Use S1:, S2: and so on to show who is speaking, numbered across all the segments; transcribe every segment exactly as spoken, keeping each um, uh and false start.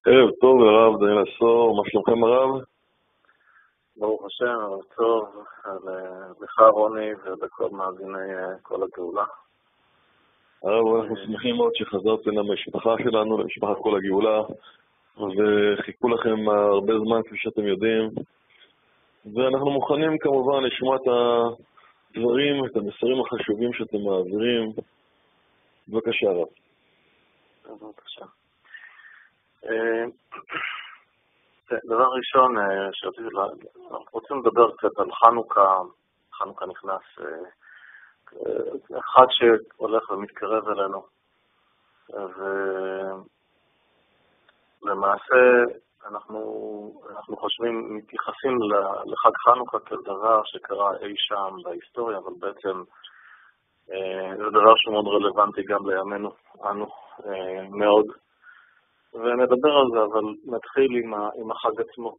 S1: ערב טוב לרב דניאל עשור, מה שלומכם הרב?
S2: ברוך השם, ערב טוב, לך רוני ולכל מאזיני כל הגאולה.
S1: הרב, אנחנו שמחים מאוד שחזרתם למשפחה שלנו, למשפחת כל הגאולה, וחיכו לכם הרבה זמן כפי שאתם יודעים, ואנחנו מוכנים כמובן לשמוע את הדברים, את המסרים החשובים שאתם מעבירים. בבקשה הרב.
S2: בבקשה. דבר ראשון שרציתי להגיד, אנחנו רוצים לדבר קצת על חנוכה. חנוכה נכנס אחד שהולך ומתקרב אלינו, ולמעשה אנחנו, אנחנו חושבים, מתייחסים לחג חנוכה כדבר שקרה אי שם בהיסטוריה, אבל בעצם זה דבר שהוא מאוד רלוונטי גם לימינו, אנו מאוד. ונדבר על זה, אבל נתחיל עם, ה, עם החג עצמו.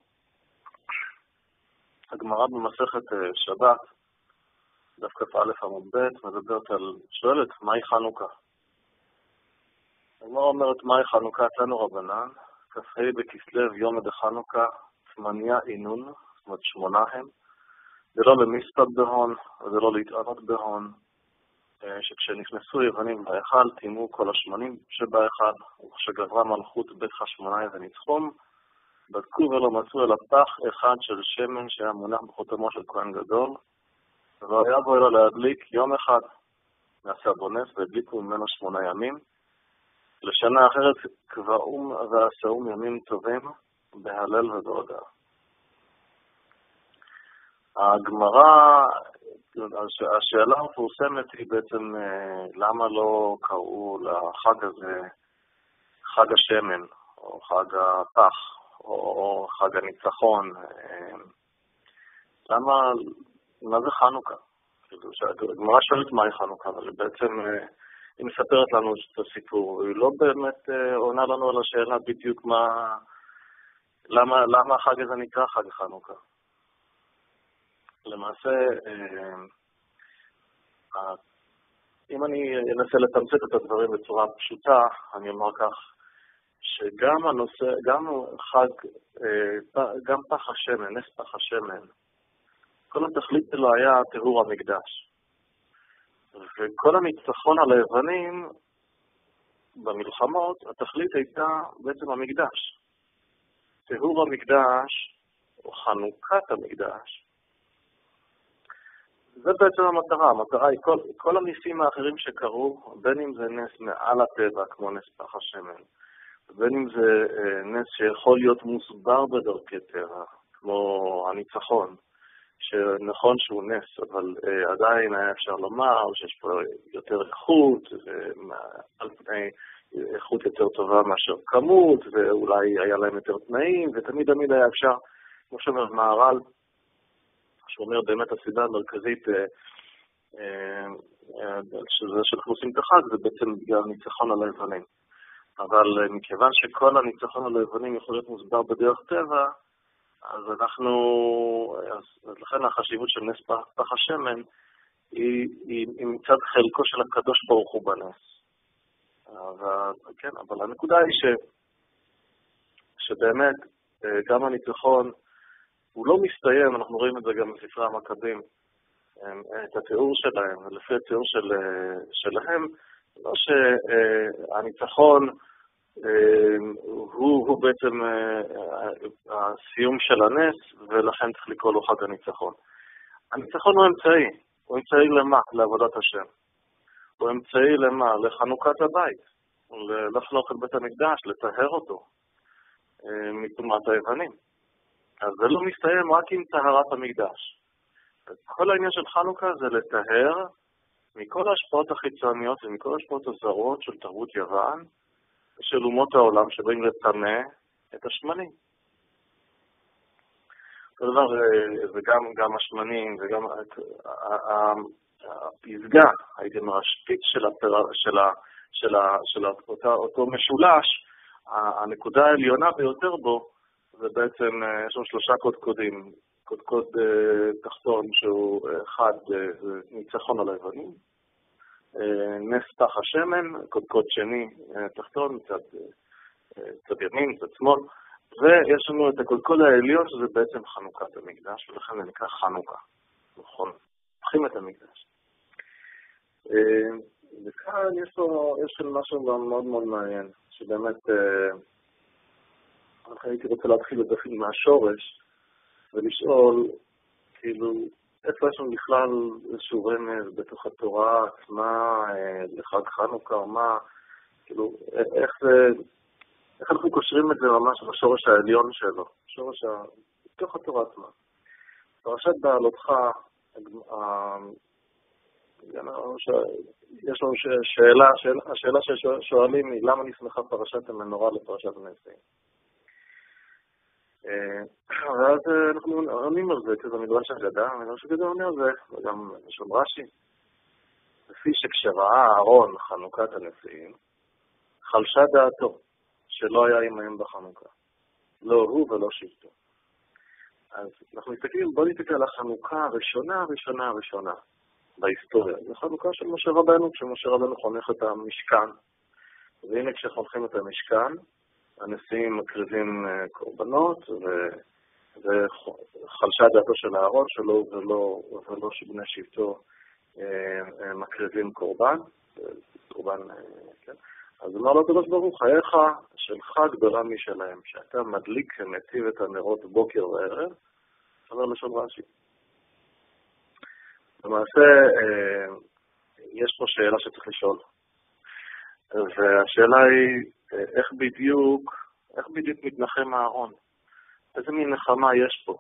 S2: הגמרא במסכת שבת, דף כ"א עמוד ב', מדברת על, שואלת, מהי חנוכה? הגמרא אומרת, מהי חנוכה? אצלנו רבנן, כ"ה בכסלו יום דחנוכה, שמניה אינון, זאת אומרת שמונה הם, זה לא למספד בהון, וזה לא להתענות בהון, שכשנכנסו יוונים בהיכל, תימו כל השמנים שבהיכל, וכשגברה מלכות בית חשמונאי וניצחום, בדקו ולא מצאו אלא פח אחד של שמן שהיה מונח בחותמו של כהן גדול, והיה בו אלא להדליק יום אחד, נעשה בו נס והדליקו ממנו שמונה ימים. לשנה אחרת קבעום ועשאום ימים טובים בהלל ובהודאה. הגמרא, השאלה המפורסמת היא בעצם למה לא קראו לחג הזה חג השמן, או חג הפח, או חג הניצחון. למה, מה זה חנוכה? הגמרא שואלת מהי חנוכה, אבל בעצם היא מספרת לנו את הסיפור, היא לא באמת עונה לנו על השאלה בדיוק מה, למה, למה החג הזה נקרא חג חנוכה. למעשה, אם אני אנסה לתמצת את הדברים בצורה פשוטה, אני אומר כך, שגם הנושא, גם חג, גם פח השמן, נס פח השמן, כל התכלית שלו היה טהור המקדש. וכל הניצחון על היוונים במלחמות, התכלית הייתה בעצם המקדש. טהור המקדש, או חנוכת המקדש, זה בעצם המטרה. המטרה היא כל, כל הניסים האחרים שקרו, בין אם זה נס מעל הטבע, כמו נס פח השמן, בין אם זה אה, נס שיכול להיות מוסבר בדרכי טבע, כמו הניצחון, שנכון שהוא נס, אבל אה, עדיין היה אפשר לומר שיש פה יותר איכות, על פני איכות יותר טובה מאשר כמות, ואולי היה להם יותר תנאים, ותמיד תמיד היה אפשר, כמו שאומר מהר"ל, שאומר באמת הסיבה המרכזית שזה שאנחנו עושים את החג, זה בעצם בגלל ניצחון על היוונים. אבל מכיוון שכל הניצחון על היוונים יכול להיות מוסבר בדרך טבע, אז אנחנו, אז לכן החשיבות של נס פח השמן היא, היא, היא מצד חלקו של הקדוש ברוך הוא בנס. אבל, כן, אבל הנקודה היא ש, שבאמת גם הניצחון הוא לא מסתיים, אנחנו רואים את זה גם בספרי המכבים, את התיאור שלהם, ולפי התיאור של, שלהם, לא שהניצחון הוא, הוא בעצם הסיום של הנס, ולכן צריך לקרוא לו חג הניצחון. הניצחון הוא אמצעי, הוא אמצעי למה? לעבודת השם. הוא אמצעי למה? לחנוכת הבית, לחנוך את בית המקדש, לטהר אותו מטומאת היוונים. אז זה לא מסתיים רק עם טהרת המקדש. כל העניין של חנוכה זה לטהר מכל ההשפעות החיצוניות ומכל ההשפעות הזרות של תרבות יוון ושל אומות העולם שבאים לטמא את השמנים. זה דבר, זה גם, גם השמנים וגם הפסגה, הייתי אומר, השפיץ של, הפר... של, ה... של, ה... של אותו, אותו משולש, הנקודה העליונה ביותר בו, זה בעצם, יש לנו שלושה קודקודים, קודקוד תחתון שהוא אחד ניצחון על היוונים, נס פח השמן, קודקוד שני תחתון מצד צד ימין, צד שמאל, ויש לנו את הקודקוד העליון, שזה בעצם חנוכת המקדש, ולכן זה נקרא חנוכה. נכון, פותחים את המקדש. וכאן יש פה, יש כאן משהו מאוד מאוד מעניין, שבאמת, הייתי רוצה להתחיל לדפים מהשורש, ולשאול, כאילו, איפה יש לנו בכלל איזשהו רמז בתוך התורה עצמה, לחג חנוכה או מה, כאילו, איך זה, איך אנחנו קושרים את זה ממש בשורש העליון שלו, שורש ה... בתוך התורה עצמה. פרשת בעלותך, יש לנו שאלה, השאלה ששואלים היא, למה נסמכה פרשת המנורה לפרשת הנשיאים? ואז אנחנו עונים על זה, כזה מדרש אגדה, מדרש אגדה עונה על זה, וגם שם רש"י. לפי שכשראה אהרון חנוכת הנשיאים, חלשה דעתו, שלא היה עמהם בחנוכה. לא הוא ולא שבטו. אז אנחנו מסתכלים, בוא נסתכל על החנוכה הראשונה, הראשונה, הראשונה, בהיסטוריה. זו חנוכה של משה רבנו, כשמשה רבנו חונך את המשכן. והנה כשחונכים את המשכן, הנשיאים מקריבים קורבנות, וחלשה דעתו של אהרון שלו ולא, ולא שבני שבטו מקריבים קורבן. קורבן, כן? אז אמר לו הקדוש ברוך הוא, חייך שלך גדולה משלהם, שאתה מדליק ומציב את הנרות בוקר וערב, אומר לשון רש"י. למעשה, יש פה שאלה שצריך לשאול. והשאלה היא, איך בדיוק, איך בדיוק מתנחם אהרון? איזה מין נחמה יש פה?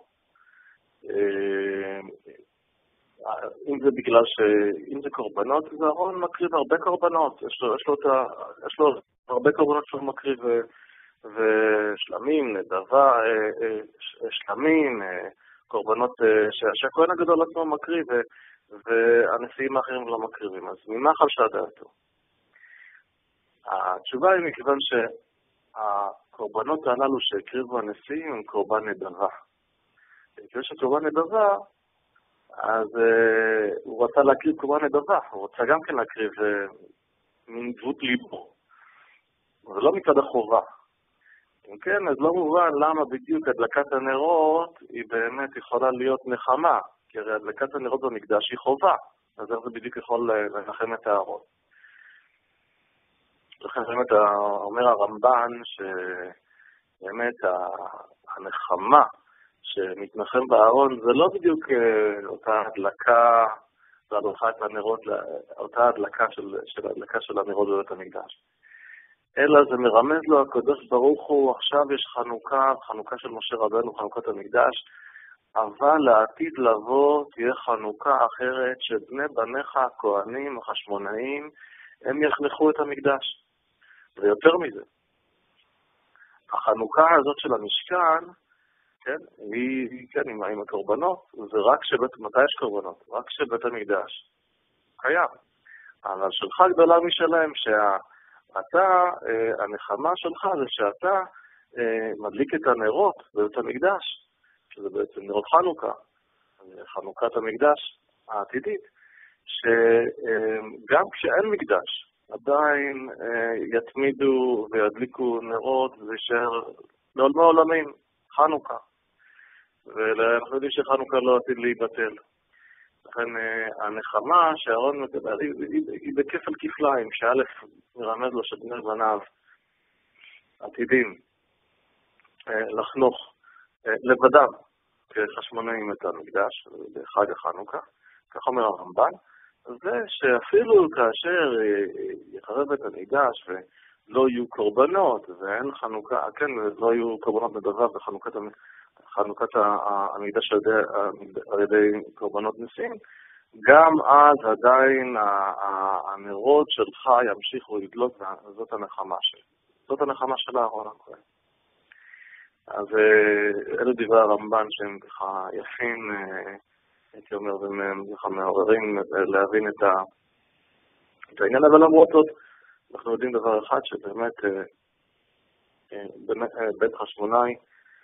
S2: אם זה בגלל ש... אם זה קורבנות, אז אהרון מקריב הרבה קורבנות. יש לו, יש לו, את ה... יש לו הרבה קורבנות שהוא מקריב, ו... ושלמים, נדבה, שלמים, קורבנות ש... שהכהן הגדול עצמו מקריב, ו... והנשיאים האחרים לא מקריבים. אז ממה חלשה דעתו? התשובה היא מכיוון שהקורבנות הללו שהקריבו הנשיאים הם קורבן נדבה. כיוון שקורבן נדבה, אז uh, הוא רצה להקריב קורבן נדבה, הוא רצה גם כן להקריב uh, מין דבות ליבו, ולא מצד החובה. אם כן, אז לא מובן למה בדיוק הדלקת הנרות היא באמת יכולה להיות נחמה, כי הרי הדלקת הנרות במקדש היא חובה, אז איך זה בדיוק יכול לנחם את הארון. לכן באמת אומר הרמב"ן שבאמת הנחמה שמתנחם בארון זה לא בדיוק אותה הדלקה, והדלכה את הנרות, אותה הדלקה של, של הדלקה של הנרות בבית המקדש. אלא זה מרמז לו הקדוש ברוך הוא, עכשיו יש חנוכה, חנוכה של משה רבנו, חנוכת המקדש, אבל לעתיד לבוא תהיה חנוכה אחרת שבני בניך הכהנים, החשמונאים, הם יחנכו את המקדש. ויותר מזה, החנוכה הזאת של המשכן, כן, היא, כן, עם, עם הקורבנות, זה רק שבית, מתי יש קורבנות? רק שבית המקדש קיים. אבל שלך גדולה משלהם, שאתה, הנחמה שלך זה שאתה מדליק את הנרות בבית המקדש, שזה בעצם נרות חנוכה, חנוכת המקדש העתידית, שגם כשאין מקדש, עדיין יתמידו וידליקו נרות וישאר לעולמי עולמים, חנוכה. ואנחנו יודעים שחנוכה לא עתיד להיבטל. לכן הנחמה שאהרון מקבל היא בכפל כפליים, שא' מרמז לו שבני בניו עתידים לחנוך לבדם כחשמונאים את המקדש בחג החנוכה, כך אומר הרמב"ן, זה שאפילו כאשר יחרב את המקדש ולא יהיו קורבנות ואין חנוכה, כן, לא יהיו קורבנות נדבה בחנוכת חנוכת המקדש על ידי קורבנות ניסים, גם אז עדיין הנרות שלך ימשיכו לדלוק, זאת הנחמה של זאת הנחמה של אהרון הכהן. אז אלו דברי הרמב"ן שהם ככה יפים, הייתי אומר, והם ככה מעוררים להבין את, ה... את העניין, אבל למרות זאת, אנחנו יודעים דבר אחד, שבאמת בית חשמונאי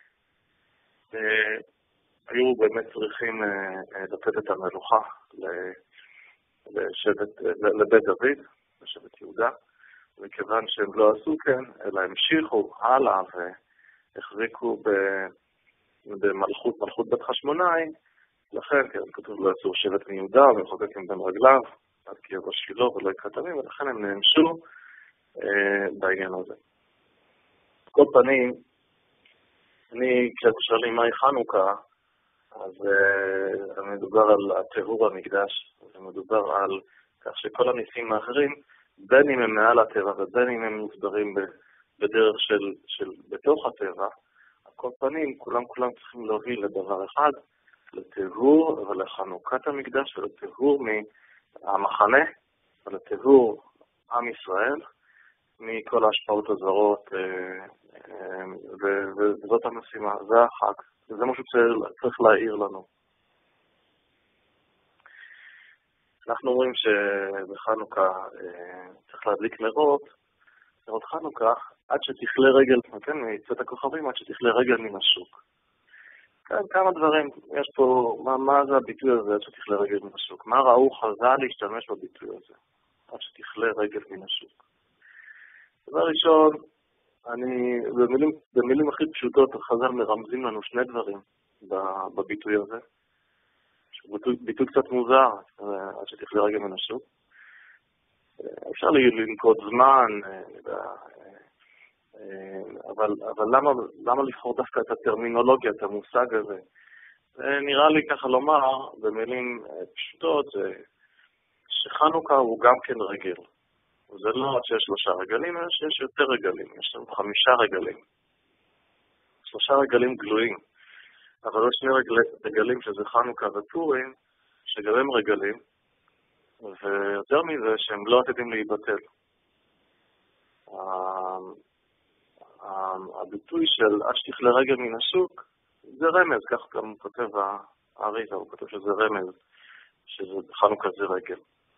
S2: היו באמת צריכים לתת את המלוכה לשבט, לבית דוד, לשבט יהודה, מכיוון שהם לא עשו כן, אלא המשיכו הלאה והחזיקו במלכות, מלכות בת חשמונאי, לכן, כן, כתוב לא יצאו שבט מיהודה וחוקק עם בין רגליו, עד כי יבוא שילה ולא יקרתמים, ולכן הם נאמשו אה, בעניין הזה. כל פנים, אני, כשאתם שואלים מהי חנוכה, אז uh, מדובר על הטהור המקדש, ומדובר על כך שכל הניסים האחרים, בין אם הם מעל הטבע ובין אם הם מוסברים בדרך של, של בתוך הטבע, על כל פנים, כולם כולם צריכים להוביל לדבר אחד, לטהור ולחנוכת המקדש ולטהור מהמחנה ולטהור עם ישראל מכל ההשפעות הזרות, וזאת המשימה, זה החג. זה משהו שצריך להעיר לנו. אנחנו אומרים שבחנוכה צריך להדליק נרות, נרות חנוכה, עד שתכלה רגל, כן, מצאת הכוכבים, עד שתכלה רגל מן השוק. כן, כמה דברים, יש פה, מה, מה זה הביטוי הזה, עד שתכלה רגל מן השוק? מה ראו חז"ל להשתמש בביטוי הזה? עד שתכלה רגל מן השוק. דבר ראשון, אני, במילים, במילים הכי פשוטות, חז"ל מרמזים לנו שני דברים בביטוי הזה. ביטוי, ביטוי קצת מוזר, עד שתכלה רגל מן השוק. אפשר לנקוט זמן, אבל, אבל למה, למה לבחור דווקא את הטרמינולוגיה, את המושג הזה? נראה לי ככה לומר, במילים פשוטות, שחנוכה הוא גם כן רגל. זה לא עד שיש שלושה רגלים, אלא שיש יותר רגלים, יש לנו חמישה רגלים. שלושה רגלים גלויים, אבל יש שני רגל, רגלים שזה חנוכה ופורים, שגם הם רגלים, ויותר מזה שהם לא עתידים להיבטל. הביטוי של עד שתכלה רגל מן השוק, זה רמז, כך גם כותב האריזה, הוא כותב שזה רמז, שחנוכה זה רגל.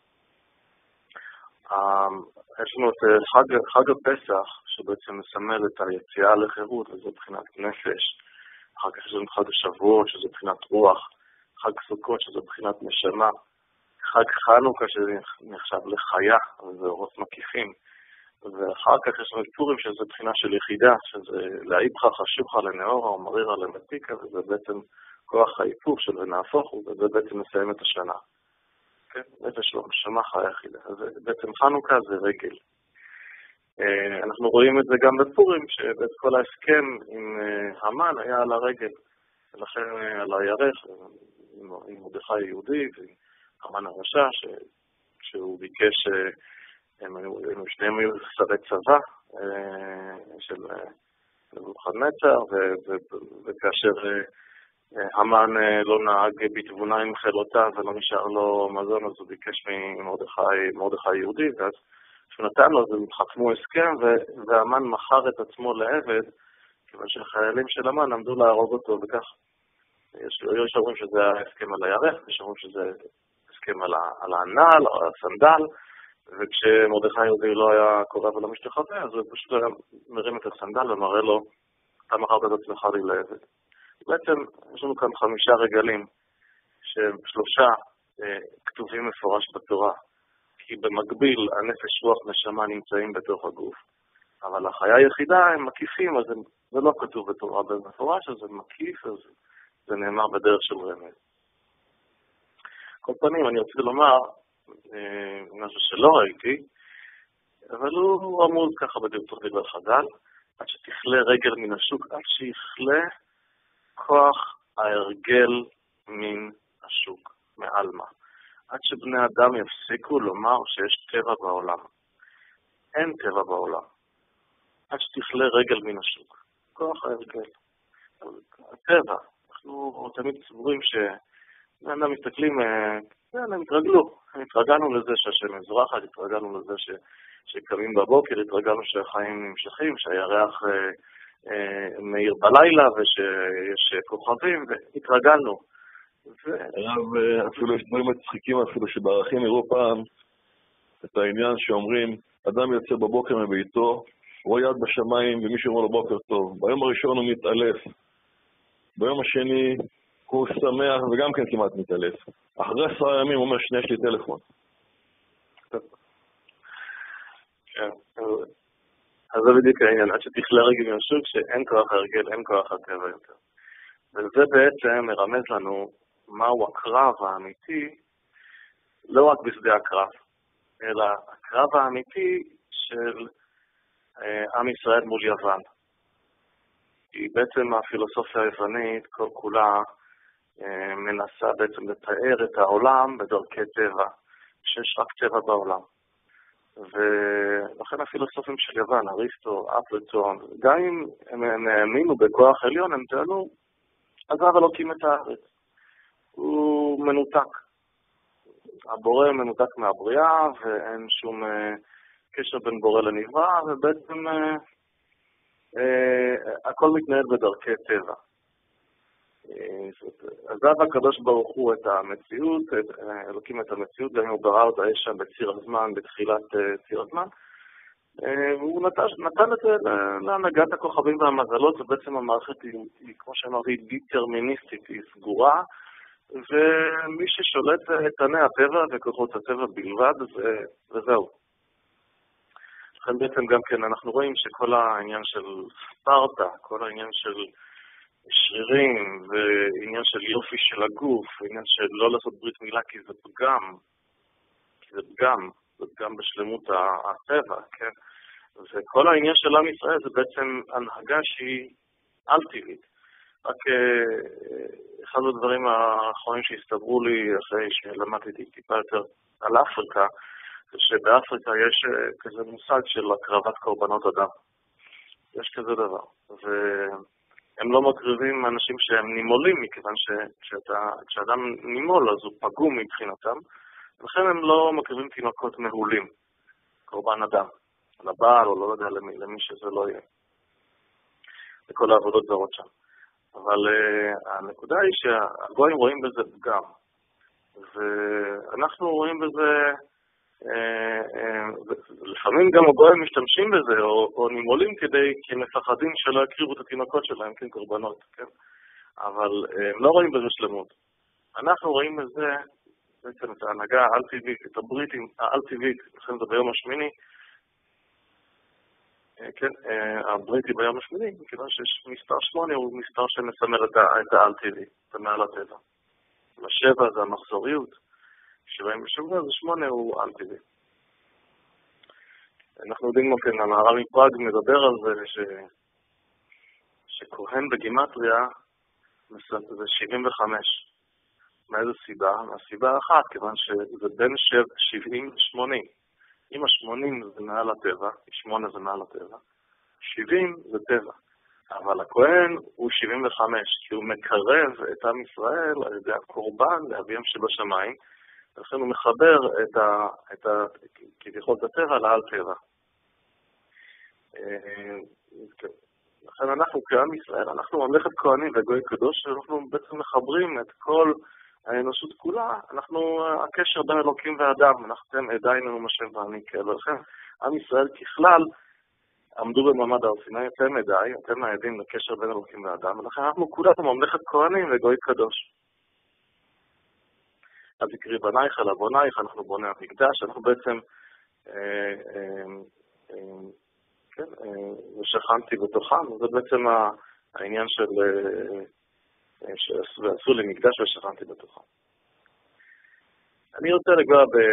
S2: יש לנו את חג, חג הפסח, שבעצם מסמל את היציאה לחירות, וזו בחינת נפש. אחר כך יש לנו חג השבועות, שזו בחינת רוח. חג סוכות, שזו בחינת נשמה. חג חנוכה, שנחשב לחיה, וזה אורות מקיפים. ואחר כך יש לנו את פורים, שזו בחינה של יחידה, שזה להיפך חשוכה לנאורה, או מרירה למתיקה, וזה בעצם כוח ההיפוך של ונהפוך, וזה בעצם מסיים את השנה. כן? נפש לא, נשמה חיה יחידה. אז בעצם חנוכה זה רגל. אנחנו רואים את זה גם בפורים, שבאת כל ההסכם עם המן היה על הרגל, ולכן על הירך, עם מרדכי היהודי, והמן הרשע, שהוא ביקש, הם שניהם היו שרי צבא של נבוכדנצר, וכאשר המן לא נהג בתבונה עם חילותיו ולא נשאר לו מזון, אז הוא ביקש ממרדכי יהודי, ואז כשהוא נתן לו, אז הם חתמו הסכם, והמן מכר את עצמו לעבד, כיוון שהחיילים של המן עמדו להרוג אותו, וכך יש אומרים שזה הסכם על הירך, יש אומרים שזה הסכם על הנעל, על הסנדל, וכשמרדכי יהודי לא היה קורא ולא משתחווה, אז הוא פשוט מרים את הסנדל ומראה לו, אתה מכרת את עצמך לי לעבד. בעצם יש לנו כאן חמישה רגלים, ששלושה אה, כתובים מפורש בתורה, כי במקביל הנפש רוח נשמה נמצאים בתוך הגוף. אבל החיה היחידה הם מקיפים, אז הם, זה לא כתוב בתורה במפורש, אז זה מקיף, אז זה נאמר בדרך של רמז. כל פנים, אני רוצה לומר, אה, משהו שלא ראיתי, אבל הוא רמוז ככה בדרך דברי חז"ל, עד שתכלה רגל מן השוק, עד שיכלה כוח ההרגל מן השוק, מעלמה. עד שבני אדם יפסיקו לומר שיש טבע בעולם. אין טבע בעולם. עד שתכלה רגל מן השוק. כוח ההרגל. הטבע. אנחנו תמיד סבורים שבני אדם מסתכלים, הם התרגלו. התרגלנו לזה שהשם מזרחת, התרגלנו לזה ש... שקמים בבוקר, התרגלנו שהחיים נמשכים, שהירח מאיר בלילה ושיש כוכבים, והתרגלנו.
S1: אפילו יש דברים מצחיקים אפילו שבערכים יראו פעם את העניין שאומרים, אדם יוצא בבוקר מביתו, רואה יד בשמיים ומישהו אומר לו בוקר טוב. ביום הראשון הוא מתעלף, ביום השני הוא שמח וגם כן כמעט מתעלף. אחרי עשרה ימים הוא אומר, שני יש לי טלפון.
S2: כן, אז זה בדיוק העניין, עד שתכלה רגל מהשוק שאין כוח הרגל, אין כוח הטבע יותר. וזה בעצם מרמז לנו מהו הקרב האמיתי, לא רק בשדה הקרב, אלא הקרב האמיתי של אה, עם ישראל מול יוון. כי בעצם הפילוסופיה היוונית כל כולה אה, מנסה בעצם לתאר את העולם בדרכי טבע, שיש רק טבע בעולם. ולכן הפילוסופים של יוון, אריסטו, אפלטון, גם אם הם האמינו בכוח עליון, הם טענו, עזב אלוקים את הארץ. הוא מנותק. הבורא מנותק מהבריאה, ואין שום אה, קשר בין בורא לנברא, ובעצם אה, אה, הכל מתנהל בדרכי טבע. עזב הקדוש ברוך הוא את המציאות, את, אלוקים את המציאות, גם הוא ברא אותה יש שם בציר הזמן, בתחילת ציר הזמן, והוא נתן, נתן את זה להנהגת הכוכבים והמזלות, ובעצם המערכת היא, היא כמו שאמרתי, היא דיטרמיניסטית, היא סגורה, ומי ששולט איתני הטבע וכוחות הטבע בלבד, ו, וזהו. לכן בעצם גם כן אנחנו רואים שכל העניין של ספרטה, כל העניין של שרירים ועניין של יופי של הגוף, עניין של לא לעשות ברית מילה כי זה פגם, כי זה פגם, זה פגם בשלמות הטבע, כן? וכל העניין של עם ישראל זה בעצם הנהגה שהיא על-טבעית. רק אחד הדברים האחרונים שהסתברו לי אחרי שלמדתי טיפה יותר על אפריקה, זה שבאפריקה יש כזה מושג של הקרבת קורבנות אדם. יש כזה דבר. ו... הם לא מקריבים אנשים שהם נימולים, מכיוון שכשאדם נימול אז הוא פגום מבחינתם, ולכן הם לא מקריבים תינוקות מהולים, קורבן אדם, לבעל או לא יודע למי, למי שזה לא יהיה, לכל העבודות זרות שם. אבל uh, הנקודה היא שהגויים רואים בזה פגם, ואנחנו רואים בזה, uh, uh, לפעמים גם הגויים משתמשים בזה, או, או נימולים כדי, כי הם מפחדים שלא יקריבו את התינוקות שלהם, כן, קורבנות, כן? אבל uh, הם לא רואים בזה שלמות. אנחנו רואים בזה, בעצם את ההנהגה האל-טבעית, את הבריטים האל-טבעית, לכן זה ביום השמיני, כן, הבריטי ביום השמיני, מכיוון שמספר שמונה הוא מספר שמסמל את האל-טבעי, את המעל הטבע. השבע זה המחזוריות, שבעים ושבע זה שמונה הוא אל-טבעי. אנחנו יודעים כמו כן, המהר"ל מפראג מדבר על זה, ש... שכהן בגימטריה זה שבעים וחמש. מאיזו סיבה? מהסיבה האחת, כיוון שזה בין שבעים ל-שמונים. אם ה-שמונים זה מעל הטבע, שמונה זה מעל הטבע, שבעים זה טבע. אבל הכהן הוא שבעים וחמש, כי הוא מקרב את עם ישראל על ידי הקורבן לאביהם שבשמיים, ולכן הוא מחבר את ה... את ה... כביכול את הטבע לעל טבע. לכן אנחנו כעם ישראל, אנחנו ממלכת כהנים וגוי קדוש, ואנחנו בעצם מחברים את כל האנושות כולה, אנחנו, הקשר בין אלוקים ואדם, אנחנו עדיין משה ואני כאלה, ולכן עם ישראל ככלל עמדו במעמד הר סיני, אתם עדיין, אתם העדים לקשר בין אלוקים ואדם, ולכן אנחנו כולנו ממלכת כהנים וגוי קדוש. אז יקרי בנייך אל אבונייך, אנחנו בוני המקדש, אנחנו בעצם, אה, אה, אה, כן, אה, ושכנתי בתוכם, זה בעצם העניין של... אה, שעשו לי מקדש ושכנתי בתוכם. אני רוצה לגוע ב...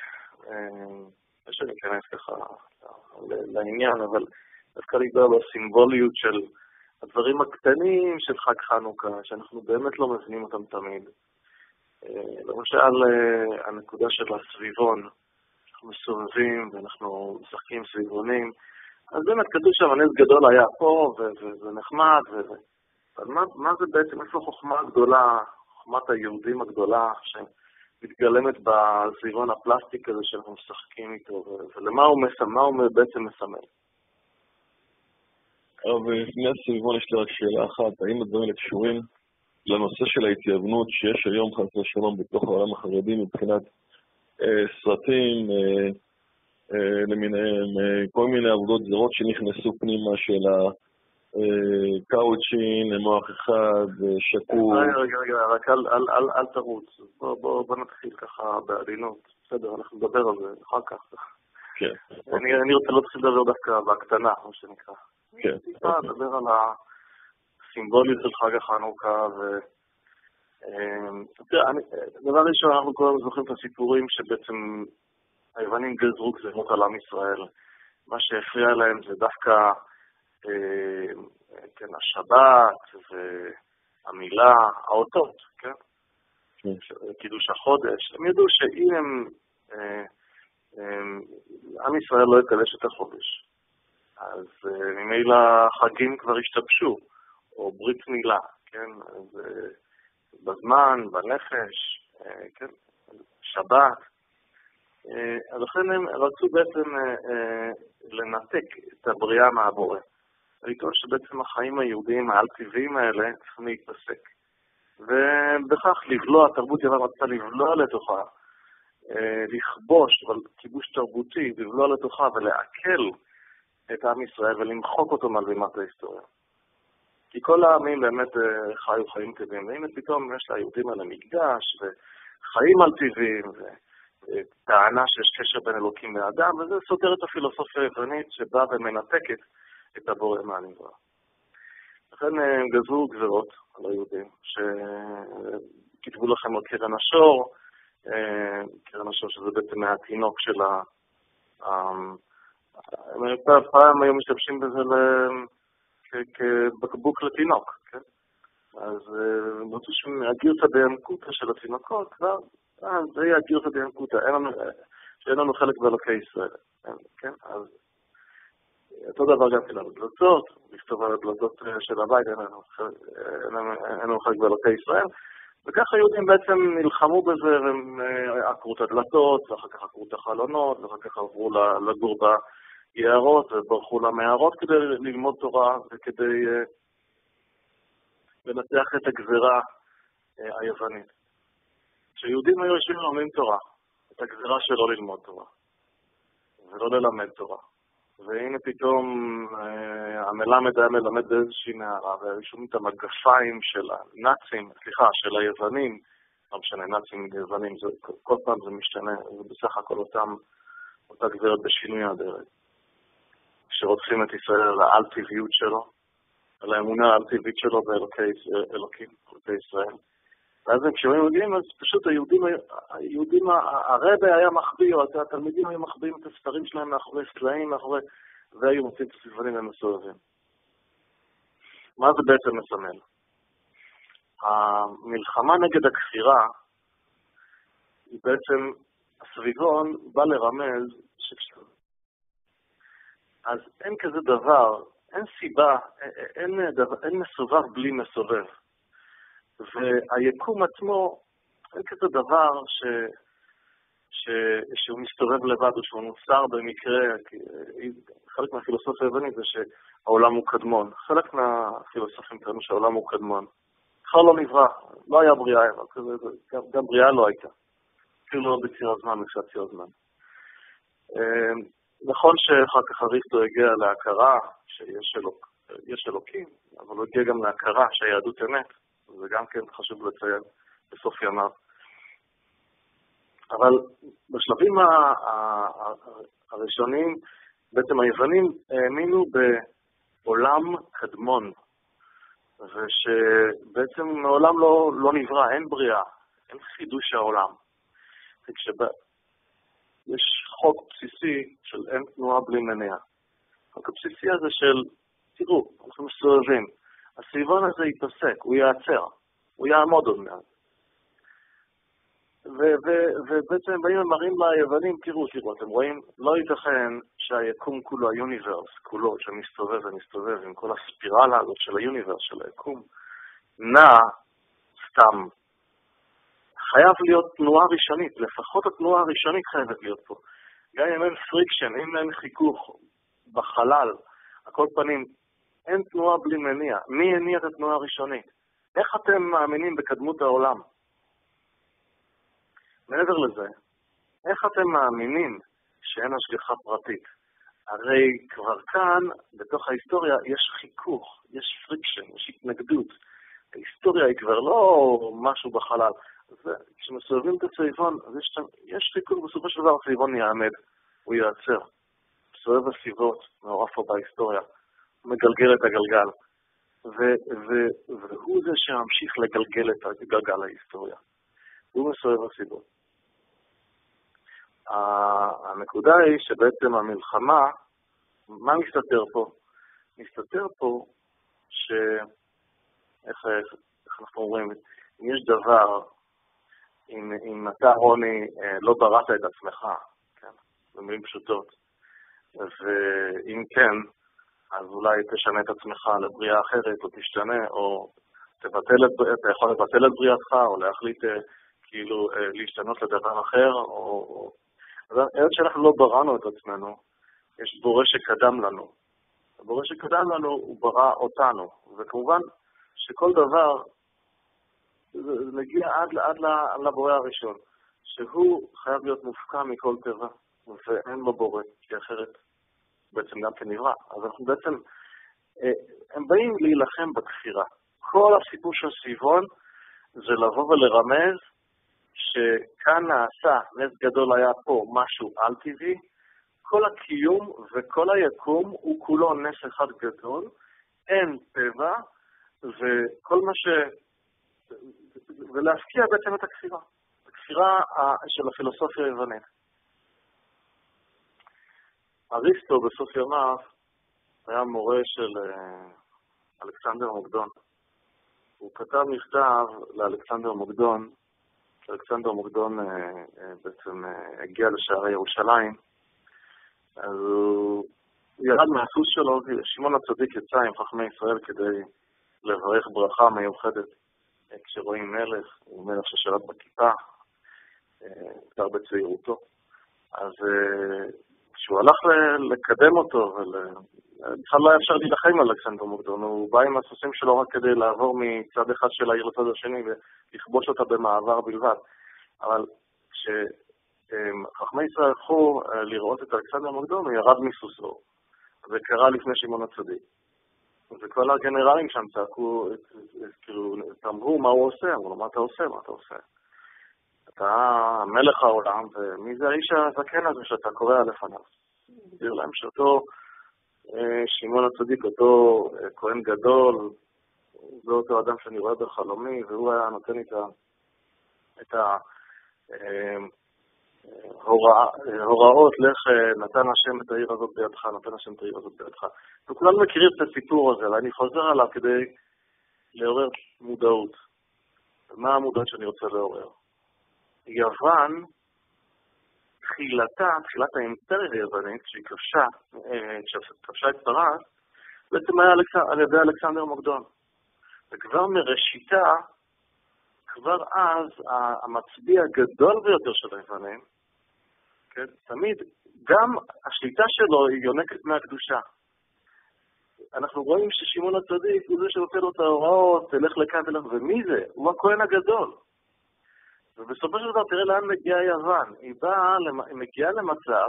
S2: יש לי כנס ככה לעניין, אבל דווקא לגוע בסימבוליות של הדברים הקטנים של חג חנוכה, שאנחנו באמת לא מבינים אותם תמיד. למשל, הנקודה של הסביבון, אנחנו מסובבים ואנחנו משחקים סביבונים, אז באמת כתוב שם, הנס גדול היה פה וזה נחמד וזה. אבל מה, מה זה בעצם, איפה חוכמה הגדולה, חוכמת היהודים הגדולה, שמתגלמת בסביבון הפלסטיק הזה שאנחנו משחקים איתו, ולמה הוא, מסמל, הוא בעצם מסמל?
S1: אבל לפני הסביבון יש לי רק שאלה אחת, האם הדברים קשורים לנושא של ההתייוונות שיש היום חס ושלום בתוך העולם החרדי מבחינת אה, סרטים אה, אה, למיניהם, אה, כל מיני עבודות זרות שנכנסו פנימה של ה... קאוצ'ין, מוח אחד, שקור.
S2: רגע, רגע, רגע, רק אל, אל, אל, אל תרוץ. בוא, בוא, בוא נתחיל ככה בעדינות. בסדר, אנחנו נדבר על זה אחר כך.
S1: כן.
S2: אני רוצה להתחיל לדבר דווקא בקטנה, כמו שנקרא.
S1: כן.
S2: טיפה לדבר על הסימבוליות של חג החנוכה, ו... דבר ראשון, אנחנו כל הזמן זוכרים את הסיפורים שבעצם היוונים גזרו גזרות על עם ישראל. מה שהפריע להם זה דווקא כן, השבת והמילה, האותות, כן? קידוש החודש. הם ידעו שאם הם, עם ישראל לא יקדש את החודש, אז ממילא החגים כבר השתבשו, או ברית מילה, כן? אז בזמן, בנפש, כן? שבת. אז לכן הם רצו בעצם לנתק את הבריאה מהבורא. לטעון שבעצם החיים היהודיים העל-טבעיים האלה צריכים להתפסק. ובכך לבלוע, תרבות יוון רצתה לבלוע לתוכה, לכבוש, אבל כיבוש תרבותי, לבלוע לתוכה ולעכל את עם ישראל ולמחוק אותו מעל בימת ההיסטוריה. כי כל העמים באמת חיו חיים טבעיים, והנה פתאום יש ליהודים האלה מקדש וחיים על טבעיים וטענה שיש קשר בין אלוקים לאדם, וזה סותר את הפילוסופיה היוונית שבאה ומנתקת את הבורא מהנברא. לכן הם גזרו גזרות על היהודים, שכתבו לכם על קרן השור, קרן השור שזה בעצם מהתינוק של ה... פעם היו משתמשים בזה כבקבוק לתינוק, כן? אז רוצו שהגירתא דינקותא של התינוקות, כבר, זה יהיה הגירתא דינקותא, שאין לנו חלק באלוקי ישראל, כן? אז אותו דבר גם כן על הדלתות, לכתוב על הדלתות של הבית, אין לנו חלק באלוקי ישראל, וכך היהודים בעצם נלחמו בזה, והם עקרו את הדלתות, ואחר כך עקרו את החלונות, ואחר כך עברו לגור ביערות, וברחו למערות כדי ללמוד תורה, וכדי לנתח את הגזרה היוונית. כשיהודים היו יושבים לומדים תורה, את הגזרה שלא ללמוד תורה, ולא ללמד תורה. והנה פתאום המלמד היה מלמד באיזושהי נערה, והיו שומעים את המגפיים של הנאצים, סליחה, של היוונים, לא משנה, נאצים יוונים, כל פעם זה משתנה, זה בסך הכל אותם, אותה גברת בשינוי האדרת, שרוצים את ישראל על העל-טבעיות שלו, על האמונה העל-טבעית שלו באלוקים, אלוקי ישראל. ואז כשהם מגיעים, אז פשוט היהודים, היהודים, הרבי היה מחביא, או התלמידים היו מחביאים את הספרים שלהם מאחורי סלעים, מאחורי, והיו מוצאים את הספרים המסובבים. מה זה בעצם מסמל? המלחמה נגד הכפירה, היא בעצם, הסביבון בא לרמז שכשם. אז אין כזה דבר, אין סיבה, אין, דבר, אין מסובב בלי מסובב. והיקום עצמו, אין כזה דבר ש... ש... שהוא מסתובב לבד או שהוא נוצר במקרה, חלק מהפילוסופיה היוונית זה שהעולם הוא קדמון. חלק מהפילוסופים טוענים שהעולם הוא קדמון. בכלל לא נברא, לא היה בריאה, גם, גם בריאה לא הייתה. אפילו לא בציר הזמן, בציר הזמן. נכון שאחר כך אריסטו הגיע להכרה שיש אלוק, יש אלוקים, אבל הוא הגיע גם להכרה שהיהדות אמת. זה גם כן חשוב לציין בסוף ימיו. אבל בשלבים הראשונים, בעצם היוונים האמינו בעולם קדמון, ושבעצם מעולם לא, לא נברא, אין בריאה, אין חידוש העולם. וכשבא, יש חוק בסיסי של אין תנועה בלי מניע. החוק הבסיסי הזה של, תראו, אנחנו מסתובבים, הסביבון הזה ייפסק, הוא ייעצר, הוא יעמוד עוד מעט. ובעצם באים ומראים ליוונים, תראו, תראו, אתם רואים, לא ייתכן שהיקום כולו, היוניברס כולו, שמסתובב ומסתובב עם כל הספירלה הזאת של היוניברס, של היקום, נע סתם. חייב להיות תנועה ראשונית, לפחות התנועה הראשונית חייבת להיות פה. גם אם אין פריקשן, אם אין חיכוך בחלל, הכל פנים, אין תנועה בלי מניע. מי הניע את התנועה הראשונית? איך אתם מאמינים בקדמות העולם? מעבר לזה, איך אתם מאמינים שאין השגחה פרטית? הרי כבר כאן, בתוך ההיסטוריה, יש חיכוך, יש פריקשן, יש התנגדות. ההיסטוריה היא כבר לא משהו בחלל. כשמסובבים את הסביבון, אז יש, יש חיכוך, בסופו של דבר הסביבון יעמד. הוא ייעצר. סובב הסיבות, מעורף פה בהיסטוריה, הוא מגלגל את הגלגל. ו- ו- והוא זה שממשיך לגלגל את הגלגל ההיסטוריה. הוא מסובב הסיבות. הנקודה היא שבעצם המלחמה, מה מסתתר פה? מסתתר פה ש... איך, איך אנחנו אומרים? אם יש דבר, אם, אם אתה, רוני, לא בראת את עצמך, כן? במילים פשוטות, ואם כן, אז אולי תשנה את עצמך לבריאה אחרת, או תשתנה, או תבטל את, אתה יכול לבטל את בריאתך, או להחליט כאילו להשתנות לדבר אחר, או... אז היות שאנחנו לא בראנו את עצמנו, יש בורא שקדם לנו. הבורא שקדם לנו הוא ברא אותנו, וכמובן שכל דבר זה מגיע עד, עד לבורא הראשון, שהוא חייב להיות מופקע מכל טבע, ואין לו בורא, כי אחרת בעצם גם כנברא. אז אנחנו בעצם, הם באים להילחם בכפירה. כל הסיפור של סיבון זה לבוא ולרמז שכאן נעשה, נס גדול היה פה משהו על טבעי, כל הקיום וכל היקום הוא כולו נס אחד גדול, אין טבע, וכל מה ש... ולהפקיע בעצם את הכפירה. הכפירה של הפילוסופיה היוונית. אריסטו בסוף ימיו היה מורה של אלכסנדר מוקדון. הוא כתב מכתב לאלכסנדר מוקדון, אלכסנדר מוקדון בעצם הגיע לשערי ירושלים, אז הוא ירד מהסוס שלו, שמעון הצדיק יצא עם חכמי ישראל כדי לברך ברכה מיוחדת. כשרואים מלך, הוא מלך ששלט בכיפה, כבר בצעירותו. אז כשהוא הלך לקדם אותו, בכלל לא היה אפשר להילחם על אלכסנדר מוקדון, הוא בא עם הסוסים שלו רק כדי לעבור מצד אחד של העיר לצד השני ולכבוש אותה במעבר בלבד. אבל כשחכמי ישראל הלכו לראות את אלכסנדר מוקדון, הוא ירד מסוסו וקרא לפני שמעון הצדיק. וכל הגנרלים שם צעקו, כאילו, תאמרו מה הוא עושה, אמרו לו, מה אתה עושה, מה אתה עושה? אתה מלך העולם, ומי זה האיש הזקן הזה שאתה קורא לפניו? הסביר להם שאותו שמעון הצדיק, אותו כהן גדול, זה אותו אדם שאני רואה בחלומי, והוא היה נותן את ההוראות, לך נתן השם את העיר הזאת בידך, נתן השם את העיר הזאת בידך. וכולנו מכירים את הסיפור הזה, ואני חוזר עליו כדי לעורר מודעות. ומה המודעות שאני רוצה לעורר? יוון, תחילתה, תחילת האימפריה היוונית, שהיא כבשה, כבשה את פרס, בעצם היה על ידי אלכסנדר מוקדון. וכבר מראשיתה, כבר אז, המצביע הגדול ביותר של היוונים, כן, תמיד, גם השליטה שלו היא יונקת מהקדושה. אנחנו רואים ששמעון הצדיק הוא זה שנותן לו את ההוראות, תלך לכאן ולך, ומי זה? הוא הכהן הגדול. ובסופו של דבר תראה לאן מגיעה יוון. היא באה, היא מגיעה למצב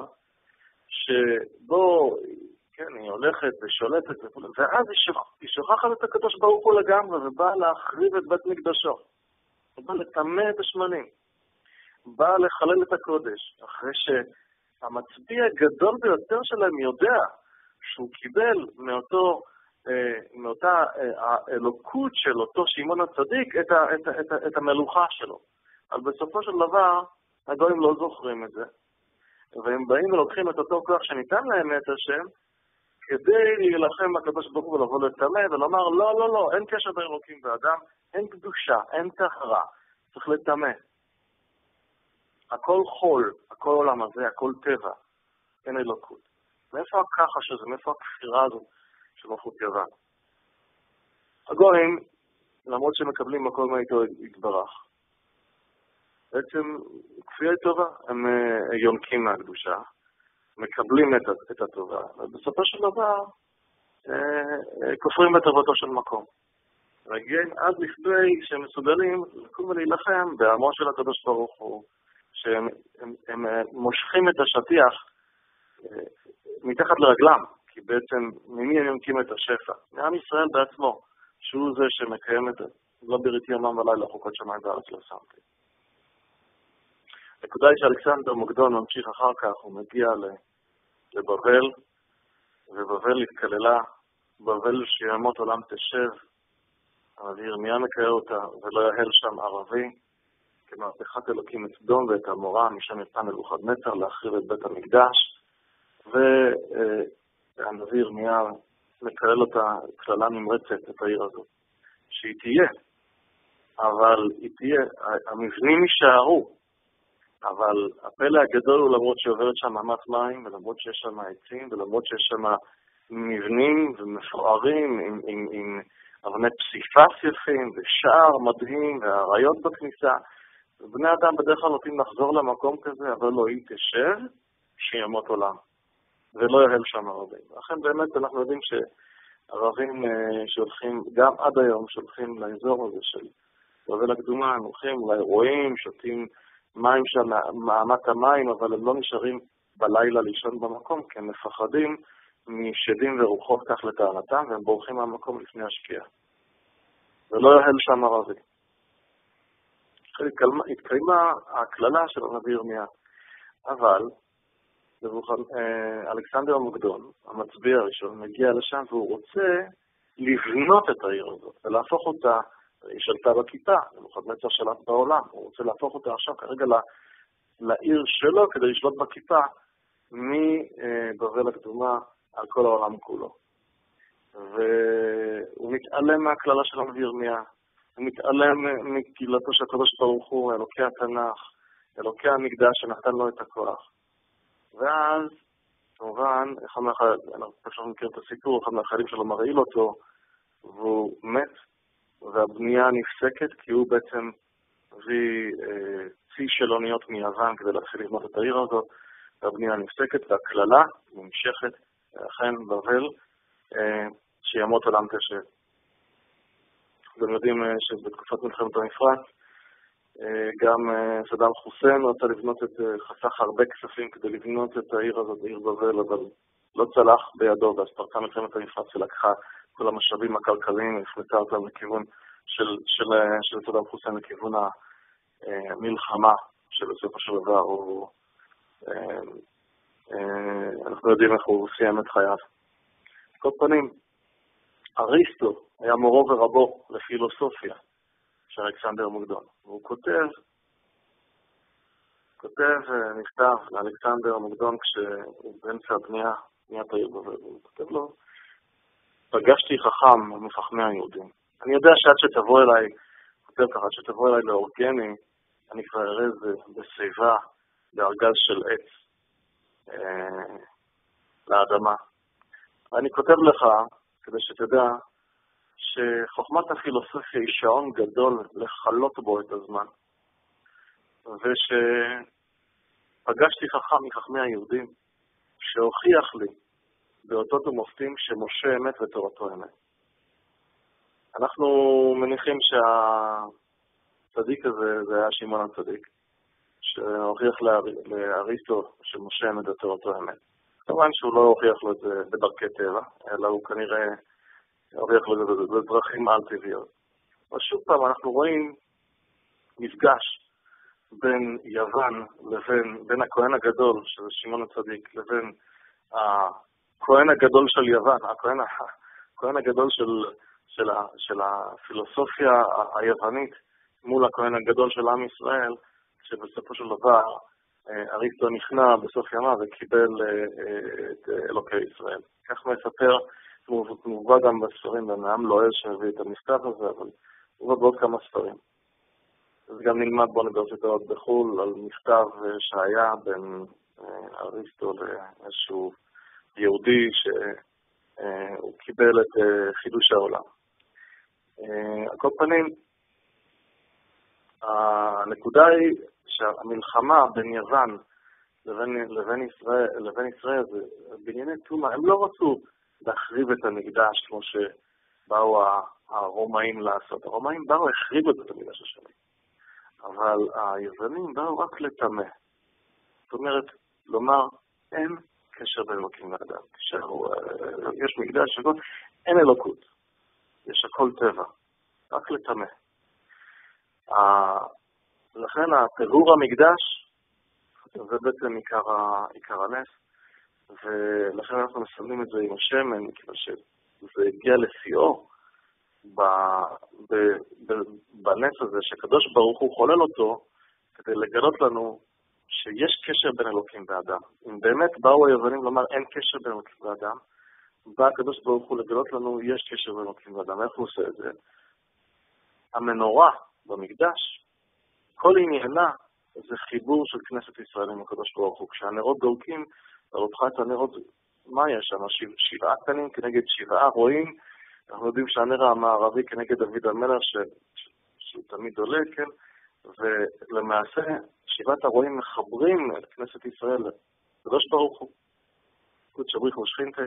S2: שבו, כן, היא הולכת ושולטת, ואז היא שוכחת את הקדוש ברוך הוא לגמרי, ובאה להחריב את בית מקדשו. היא באה לטמא את השמנים. באה לחלל את הקודש, אחרי שהמצביע הגדול ביותר שלהם יודע שהוא קיבל מאותו, מאותה האלוקות של אותו שמעון הצדיק את, ה, את, ה, את, ה, את המלוכה שלו. אבל בסופו של דבר, הגויים לא זוכרים את זה. והם באים ולוקחים את אותו כוח שניתן להם את השם, כדי להילחם בקדוש ברוך הוא ולבוא לטמא ולומר, לא, לא, לא, אין קשר בין אלוקים ואדם, אין קדושה, אין טהרה, צריך לטמא. הכל חול, הכל עולם הזה, הכל טבע, אין אלוקות. מאיפה הככה שזה, מאיפה הכפירה הזאת של מלכות יוון? הגויים, למרות שמקבלים מקום מאיתו יתברך, בעצם כפייה טובה, הם יונקים מהקדושה, מקבלים את, את הטובה, ובסופו של דבר כופרים בטובתו של מקום. מגיעים עד לפני שהם מסוגלים לקום ולהילחם בעמו של הקדוש ברוך הוא, שהם הם, הם מושכים את השטיח מתחת לרגלם, כי בעצם ממי הם יונקים את השפע? מעם ישראל בעצמו, שהוא זה שמקיים את זה. לא בריתי יומם ולילה חוקות שמיים בארץ לא שמתי. נקודה היא שאלכסנדר מוקדון ממשיך אחר כך, הוא מגיע לבבל, ובבל התקללה, בבל שימות עולם תשב, אבל ירמיה מקרא אותה, ולא יהל שם ערבי, כמהפכת אלוקים את סדום ואת עמורה, משם יצא נבוכדנצר להחריב את בית המקדש, והנביא ירמיה מקלל אותה קללה נמרצת, את העיר הזאת, שהיא תהיה, אבל היא תהיה, המבנים יישארו, אבל הפלא הגדול הוא למרות שעוברת שם מאמץ מים, ולמרות שיש שם עצים, ולמרות שיש שם מבנים ומפוארים עם, עם, עם אבני פסיפס יפים, ושער מדהים, והאריות בכניסה, ובני אדם בדרך כלל נוטים לחזור למקום כזה, אבל לא היא תשב, שימות עולם, ולא יהל שם ערבים. לכן באמת אנחנו יודעים שערבים שהולכים, גם עד היום, שהולכים לאזור הזה של בבל הקדומה, הם הולכים לאירועים, שותים מים שם, מאמת המים, אבל הם לא נשארים בלילה לישון במקום, כי הם מפחדים משדים ורוחות כך לטענתם, והם בורחים מהמקום לפני השקיעה. ולא יהל שם ערבי. התקיימה הכללה של הנביא ירמיה, אבל אלכסנדר המוקדון, המצביא הראשון, מגיע לשם והוא רוצה לבנות את העיר הזאת ולהפוך אותה, היא שלטה בכיפה, נבוכדנצר שלט בעולם, הוא רוצה להפוך אותה עכשיו כרגע לעיר שלו כדי לשלוט בכיפה מבבל הקדומה על כל העולם כולו. והוא מתעלם מהכללה של הנביא ירמיה, הוא מתעלם מקהילתו של הקדוש ברוך הוא, אלוקי התנ"ך, אלוקי המקדש שנתן לו את הכוח. ואז, כמובן, אחד מהחיילים, אנחנו פשוט מכיר את הסיפור, אחד מהחיילים שלו מרעיל אותו, והוא מת, והבנייה נפסקת, כי הוא בעצם הביא אה, צי של אוניות מיוון כדי להתחיל לבנות את העיר הזאת, והבנייה נפסקת, והכללה נמשכת, אכן בבל, אה, שימות עולם תשב. אתם יודעים אה, שבתקופת מלחמת המפרץ, גם סדאם חוסיין רצה לבנות את, חסך הרבה כספים כדי לבנות את העיר הזאת, העיר בבל, אבל לא צלח בידו, ואז פרצה מלחמת המפרץ שלקחה כל המשאבים הכלכליים, הפנתה אותם לכיוון של, של, של סדאם חוסיין, לכיוון המלחמה שבסופו של דבר הוא, אנחנו יודעים איך הוא סיים את חייו. כל פנים, אריסטו היה מורו ורבו לפילוסופיה של אלכסנדר מוקדון. והוא כותב, כותב נכתב לאלכסנדר מוקדון כשהוא באמצע הבנייה, בניית העיר בבל. הוא כותב לו, פגשתי חכם מחכמי היהודים. אני יודע שעד שתבוא אליי, כותב ככה, עד שתבוא אליי לאורגני, אני כבר ארז בשיבה, בארגז של עץ, אה, לאדמה. ואני כותב לך, כדי שתדע, שחוכמת הפילוסופיה היא שעון גדול לחלות בו את הזמן, ושפגשתי חכם מחכמי היהודים שהוכיח לי באותות ומופתים שמשה אמת ותורתו אמת. אנחנו מניחים שהצדיק הזה זה היה שמעון הצדיק, שהוכיח לאריסטו שמשה אמת ותורתו אמת. כמובן שהוא לא הוכיח לו את זה בדרכי טבע, אלא הוא כנראה הוכיח לו את זה בדרכים על-טבעיות. אבל שוב פעם אנחנו רואים מפגש בין יוון לבין, בין הכהן הגדול, שזה שמעון הצדיק, לבין הכהן הגדול של יוון, הכהן, הכהן הגדול של, של, של הפילוסופיה היוונית, מול הכהן הגדול של עם ישראל, שבסופו של דבר אריסטו נכנע בסוף ימה וקיבל את אלוקי ישראל. כך מספר, מובא גם בספרים, ונעם לועז שהביא את המכתב הזה, אבל מובא בעוד כמה ספרים. אז גם נלמד באוניברסיטאות בחו"ל על מכתב שהיה בין אריסטו לאיזשהו יהודי שהוא קיבל את חידוש העולם. על כל פנים, הנקודה היא שהמלחמה בין יוון לבין, לבין ישראל, לבין ישראל זה בענייני תומה. הם לא רצו להחריב את המקדש כמו שבאו הרומאים לעשות. הרומאים באו החריבו את המקדש השני. אבל היוונים באו רק לטמא. זאת אומרת, לומר, אין קשר בין אלוקים לאדם. יש מקדש שכל, אין אלוקות. יש הכל טבע. רק לטמא. לכן הטהור המקדש זה בעצם עיקר, עיקר הנס, ולכן אנחנו מסמנים את זה עם השמן, כיוון שזה הגיע לשיאו בנס הזה, שקדוש ברוך הוא חולל אותו, כדי לגלות לנו שיש קשר בין אלוקים ואדם. אם באמת באו היוונים לומר אין קשר בין אלוקים ואדם, בא הקדוש ברוך הוא לגלות לנו יש קשר בין אלוקים ואדם. איך הוא עושה את זה? המנורה במקדש, כל עניינה זה חיבור של כנסת ישראל עם הקדוש ברוך הוא. כשהנרות דולקים, הרותך את הנרות, מה יש שם? שבעה קטנים כנגד שבעה רואים. אנחנו יודעים שהנר המערבי כנגד דוד המלך שהוא תמיד דולק, כן? ולמעשה שבעת הרואים מחברים את כנסת ישראל לקדוש ברוך הוא, קודש בריך ושכינתה,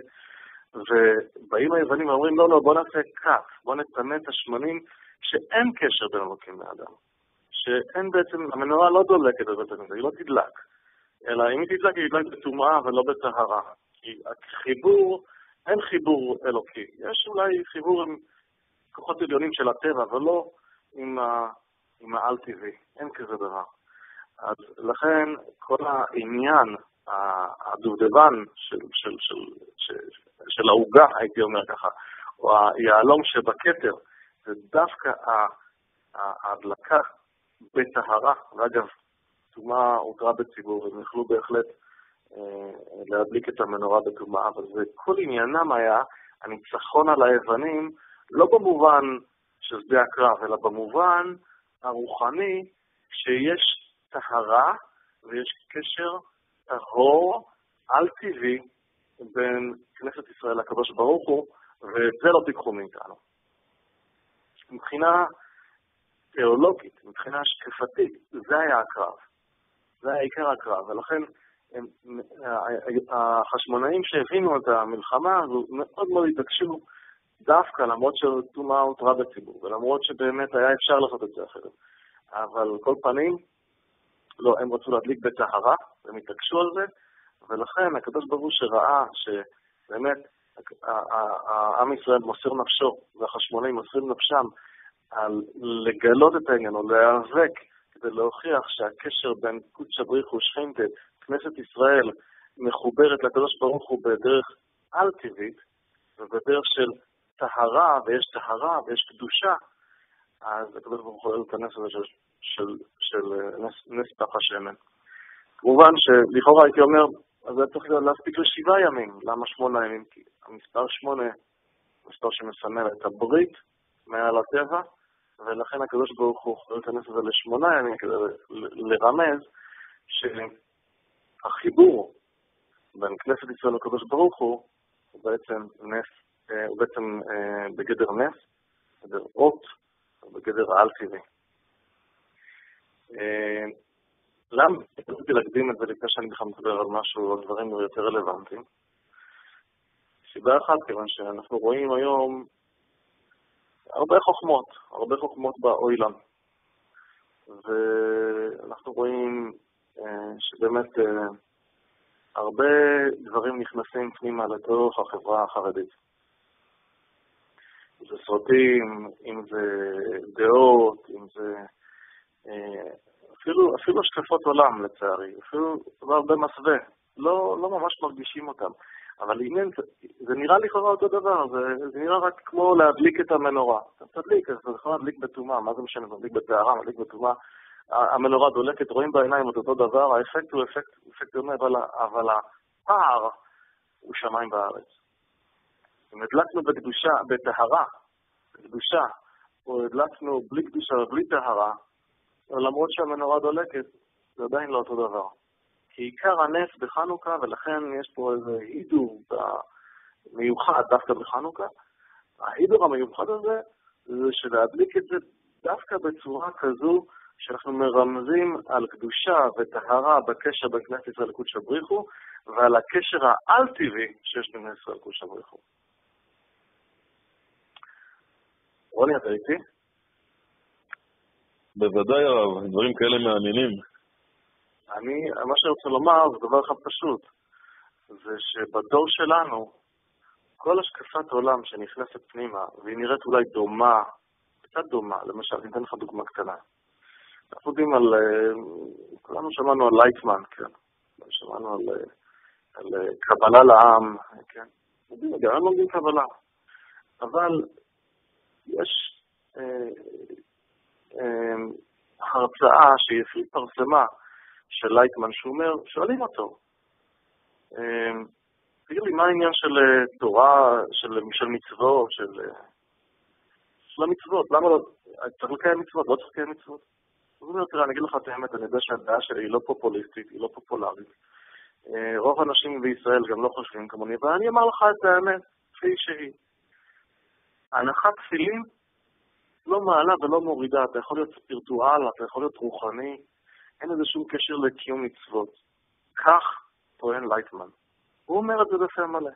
S2: ובאים היוונים ואומרים לא לא בוא נעשה כך, בוא נתנה את השמנים שאין קשר בין אלוקים לאדם, שאין בעצם, המנורה לא דולקת בבית המקדש, היא לא תדלק, אלא אם היא תדלק היא תדלק בטומאה ולא בטהרה, כי החיבור, אין חיבור אלוקי, יש אולי חיבור עם כוחות עליונים של הטבע ולא עם ה... עם העל-טבעי, אין כזה דבר. אז לכן כל העניין, הדובדבן של, של, של, של, של ההוגה, הייתי אומר ככה, או היעלום שבכתר, זה דווקא ההדלקה בטהרה, ואגב, טומאה הותרה בציבור, הם יכלו בהחלט אה, להדליק את המנורה בטומאה, אבל זה כל עניינם היה הניצחון על היוונים, לא במובן של שדה הקרב, אלא במובן הרוחני, שיש טהרה ויש קשר טהור על טבעי בין כנסת ישראל לקדוש ברוך הוא, ואת זה לא תיקחו מאיתנו. מבחינה תיאולוגית, מבחינה שקפתית, זה היה הקרב. זה היה עיקר הקרב, ולכן הם, החשמונאים שהבינו את המלחמה הזו מאוד מאוד התעקשו דווקא, למרות שטומאה הותרה בציבור, ולמרות שבאמת היה אפשר לעשות את זה אחרת. אבל כל פנים, לא, הם רצו להדליק בטהרה, הם התעקשו על זה, ולכן הקדוש ברוך הוא שראה שבאמת העם ישראל מוסר נפשו, והחשמונאים מוסרים נפשם, על לגלות את העניין, או להיאבק, כדי להוכיח שהקשר בין קודש בריך ושכינתה, כנסת ישראל, מחוברת לקדוש ברוך הוא בדרך על-טבעית, ובדרך של טהרה, ויש טהרה, ויש קדושה, אז הקדוש ברוך הוא את הנס הזה של, של, של נס, נס פח השמן. כמובן שלכאורה הייתי אומר, אז זה צריך להספיק לשבעה ימים. למה שמונה ימים? כי המספר שמונה, מספר שמסמל את הברית מעל הטבע, ולכן הקדוש ברוך הוא יכול להיכנס את זה לשמונה ימים כדי לרמז שהחיבור בין כנסת ישראל לקדוש ברוך הוא הוא בעצם נס, הוא בעצם בגדר נס, בגדר אות, בגדר על-טבעי. למה רציתי להקדים את זה לפני שאני בכלל מדבר על משהו, על דברים יותר רלוונטיים? סיבה אחת, כיוון שאנחנו רואים היום הרבה חוכמות, הרבה חוכמות באוילם. ואנחנו רואים שבאמת הרבה דברים נכנסים פנימה לתוך החברה החרדית. אם זה סרטים, אם זה דעות, אם זה אפילו, אפילו השקפות עולם לצערי, אפילו הרבה מסווה, לא, לא ממש מרגישים אותם. אבל עניין, זה נראה לכאורה אותו דבר, זה, זה נראה רק כמו להדליק את המנורה. אתה תדליק, אז אתה יכול להדליק בטומאה, מה זה משנה, להדליק בטהרה, להדליק בטומאה. המנורה דולקת, רואים בעיניים את אותו דבר, האפקט הוא אפקט, אפקט דומה, אבל, אבל הפער הוא שמיים בארץ. אם הדלקנו בקדושה, בטהרה, בקדושה, או הדלקנו בלי קדושה ובלי טהרה, למרות שהמנורה דולקת, זה עדיין לא אותו דבר. כי עיקר הנס בחנוכה, ולכן יש פה איזה הידור מיוחד דווקא בחנוכה, ההידור המיוחד הזה, זה שלהדליק את זה דווקא בצורה כזו, שאנחנו מרמזים על קדושה וטהרה בקשר בין כנסת ישראל לקודש בריך הוא, ועל הקשר העל-טבעי שיש בין ישראל לקודש בריך הוא. רוני, אתה איתי?
S1: בוודאי הרב, דברים כאלה מעניינים.
S2: אני, מה שאני רוצה לומר זה דבר אחד פשוט, זה שבדור שלנו, כל השקפת עולם שנכנסת פנימה, והיא נראית אולי דומה, קצת דומה, למשל, אני אתן לך דוגמה קטנה. אנחנו יודעים על, כולנו שמענו על לייטמן, כן. שמענו על, על קבלה לעם, כן. גם הם לומדים קבלה. אבל יש אה, אה, הרצאה שהיא פרסמה של לייטמן, שהוא אומר, שואלים אותו, אה, תגיד לי, מה העניין של תורה, של, של מצוות, של, של המצוות? למה לא? צריך לקיים מצוות, לא צריך לקיים מצוות. הוא אומר, תראה, אני אגיד לך את האמת, אני יודע שהדעה שלי היא לא פופוליסטית, היא לא פופולרית. רוב האנשים בישראל גם לא חושבים כמוני, ואני אמר לך את האמת, כפי שהיא. הנחת תפילין לא מעלה ולא מורידה, אתה יכול להיות ספירטואל, אתה יכול להיות רוחני, אין איזה שום קשר לקיום מצוות. כך טוען לייטמן. הוא אומר את זה בפה מלא.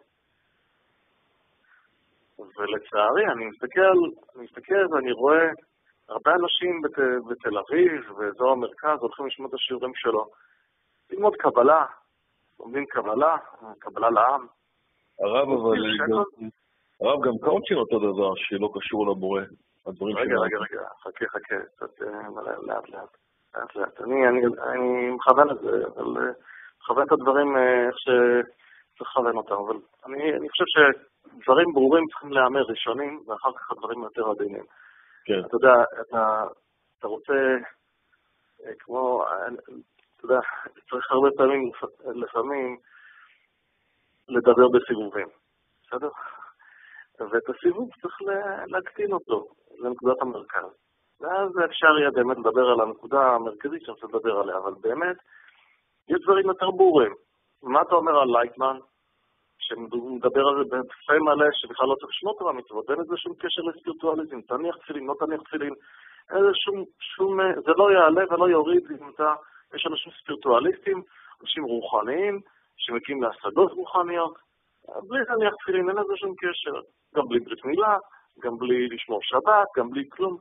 S2: ולצערי, אני מסתכל, אני מסתכל ואני רואה הרבה אנשים בת, בתל אביב, באזור המרכז, הולכים לשמוע את השיעורים שלו. ללמוד קבלה, לומדים קבלה, קבלה לעם.
S1: הרב, אבל גם, הרב גם קאוצ'ין אותו דבר, שלא קשור לבורא.
S2: רגע, רגע, רגע, חכה, חכה, קצת לאט, לאט, לאט, לאט. אני, אני, אני מכוון את זה, אבל מכוון את הדברים איך שצריך לכוון אותם, אבל אני, אני חושב שדברים ברורים צריכים להיאמר ראשונים, ואחר כך הדברים יותר עדינים.
S1: כן.
S2: אתה יודע, אתה, אתה רוצה, כמו, אתה יודע, צריך הרבה פעמים, לפעמים, לדבר בסיבובים, בסדר? ואת הסיבוב צריך להקטין אותו לנקודת המרכז. ואז אפשר יהיה באמת לדבר על הנקודה המרכזית שאני רוצה לדבר עליה, אבל באמת, יש דברים יותר ברורים. מה אתה אומר על לייטמן? שמדבר על זה בפה מלא, שבכלל לא צריך לשנות על המצוות, אין איזה שום קשר לספירטואליזם, תניח תפילין, לא תניח תפילין, אין איזה שום, שום, זה לא יעלה ולא יוריד, אם אתה, יש אנשים ספירטואליסטים, אנשים רוחניים, שמגיעים להשגות רוחניות, בלי תניח תפילין, אין איזה שום קשר, גם בלי ברית מילה, גם בלי לשמור שבת, גם בלי כלום.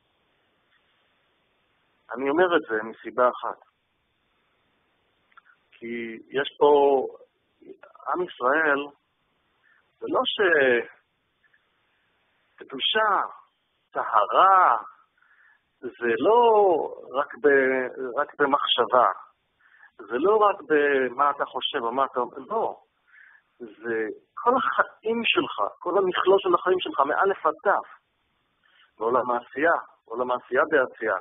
S2: אני אומר את זה מסיבה אחת, כי יש פה, עם ישראל, זה לא שקדושה, טהרה, זה לא רק, ב, רק במחשבה, זה לא רק במה אתה חושב או מה אתה אומר, לא. זה כל החיים שלך, כל המכלול של החיים שלך, מאלף עד תף, בעולם העשייה, בעולם העשייה בעשייה.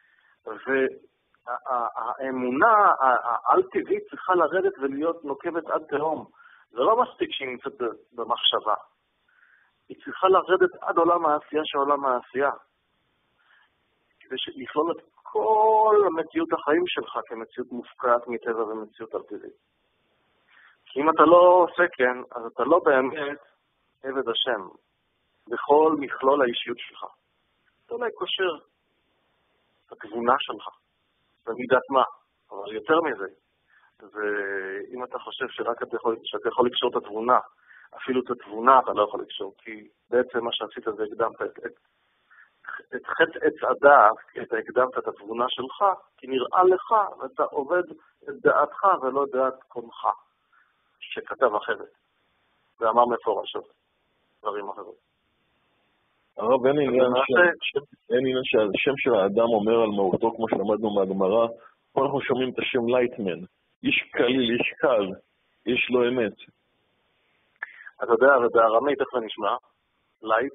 S2: והאמונה העל-טבעית צריכה לרדת ולהיות נוקבת עד תהום. זה לא מספיק שהיא נמצאת במחשבה. היא צריכה לרדת עד עולם העשייה של עולם העשייה. כדי לכלול את כל מציאות החיים שלך כמציאות מופקעת מטבע ומציאות על-טבעית. כי אם אתה לא עושה כן, אז אתה לא באמת עבד השם בכל מכלול האישיות שלך. אתה אולי קושר את התבונה שלך, במידת מה, אבל יותר מזה. ואם אתה חושב שרק אתה יכול, שאתה יכול לקשור את התבונה, אפילו את התבונה אתה לא יכול לקשור, כי בעצם מה שעשית זה הקדמת את, את, את חטא עץ הדעת, כי אתה הקדמת את התבונה שלך, כי נראה לך ואתה עובד את דעתך ולא דעת קונך. שכתב אחרת, ואמר מפורשות, דברים אחרות.
S1: הרב, אין עניין שהשם של האדם אומר על מהותו, כמו שלמדנו מהגמרא, פה אנחנו שומעים את השם לייטמן. איש קליל, איש קל, איש לא אמת.
S2: אתה יודע, ובארמית איך זה נשמע? לייט?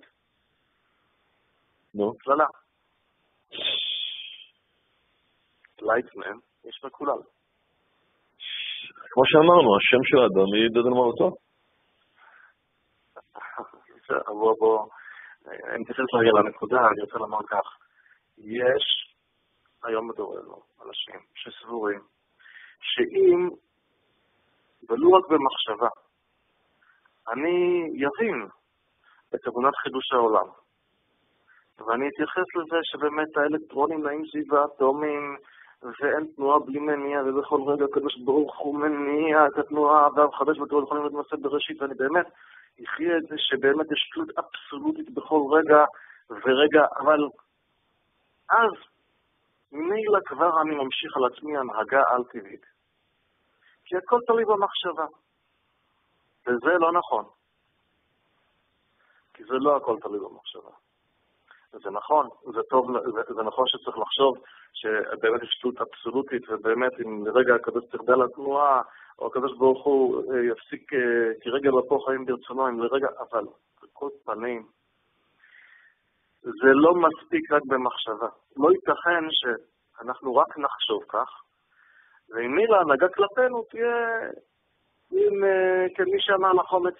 S1: נו?
S2: כללה. לייטמן, יש לכולם.
S1: כמו שאמרנו, השם של האדם היא ידד על מהותו.
S2: בוא, בוא, אני מתייחס להגיע לנקודה, אני רוצה לומר כך. יש היום בדורנו אנשים שסבורים שאם, ולא רק במחשבה, אני יבין את אמונת חידוש העולם, ואני אתייחס לזה שבאמת האלקטרונים נעים סביב האטומים, ואין תנועה בלי מניע, ובכל רגע הקדוש ברוך הוא מניע את התנועה, והמחדש בתורה יכולים להתמסד בראשית, ואני באמת אחיה את זה שבאמת יש תלות אבסולוטית בכל רגע ורגע, אבל אז ממילא כבר אני ממשיך על עצמי הנהגה על-טבעית. כי הכל תלוי במחשבה. וזה לא נכון. כי זה לא הכל תלוי במחשבה. זה נכון, זה טוב, זה, זה נכון שצריך לחשוב שבאמת יש שטות אבסולוטית, ובאמת אם לרגע הקדוש תרדה לתנועה, או הקדוש ברוך הוא יפסיק כרגע בפה חיים ברצונו, אם לרגע, אבל על כל פנים, זה לא מספיק רק במחשבה. לא ייתכן שאנחנו רק נחשוב כך, ואם מילה הנהגה כלפינו תהיה, אם כמי שאמר לחומץ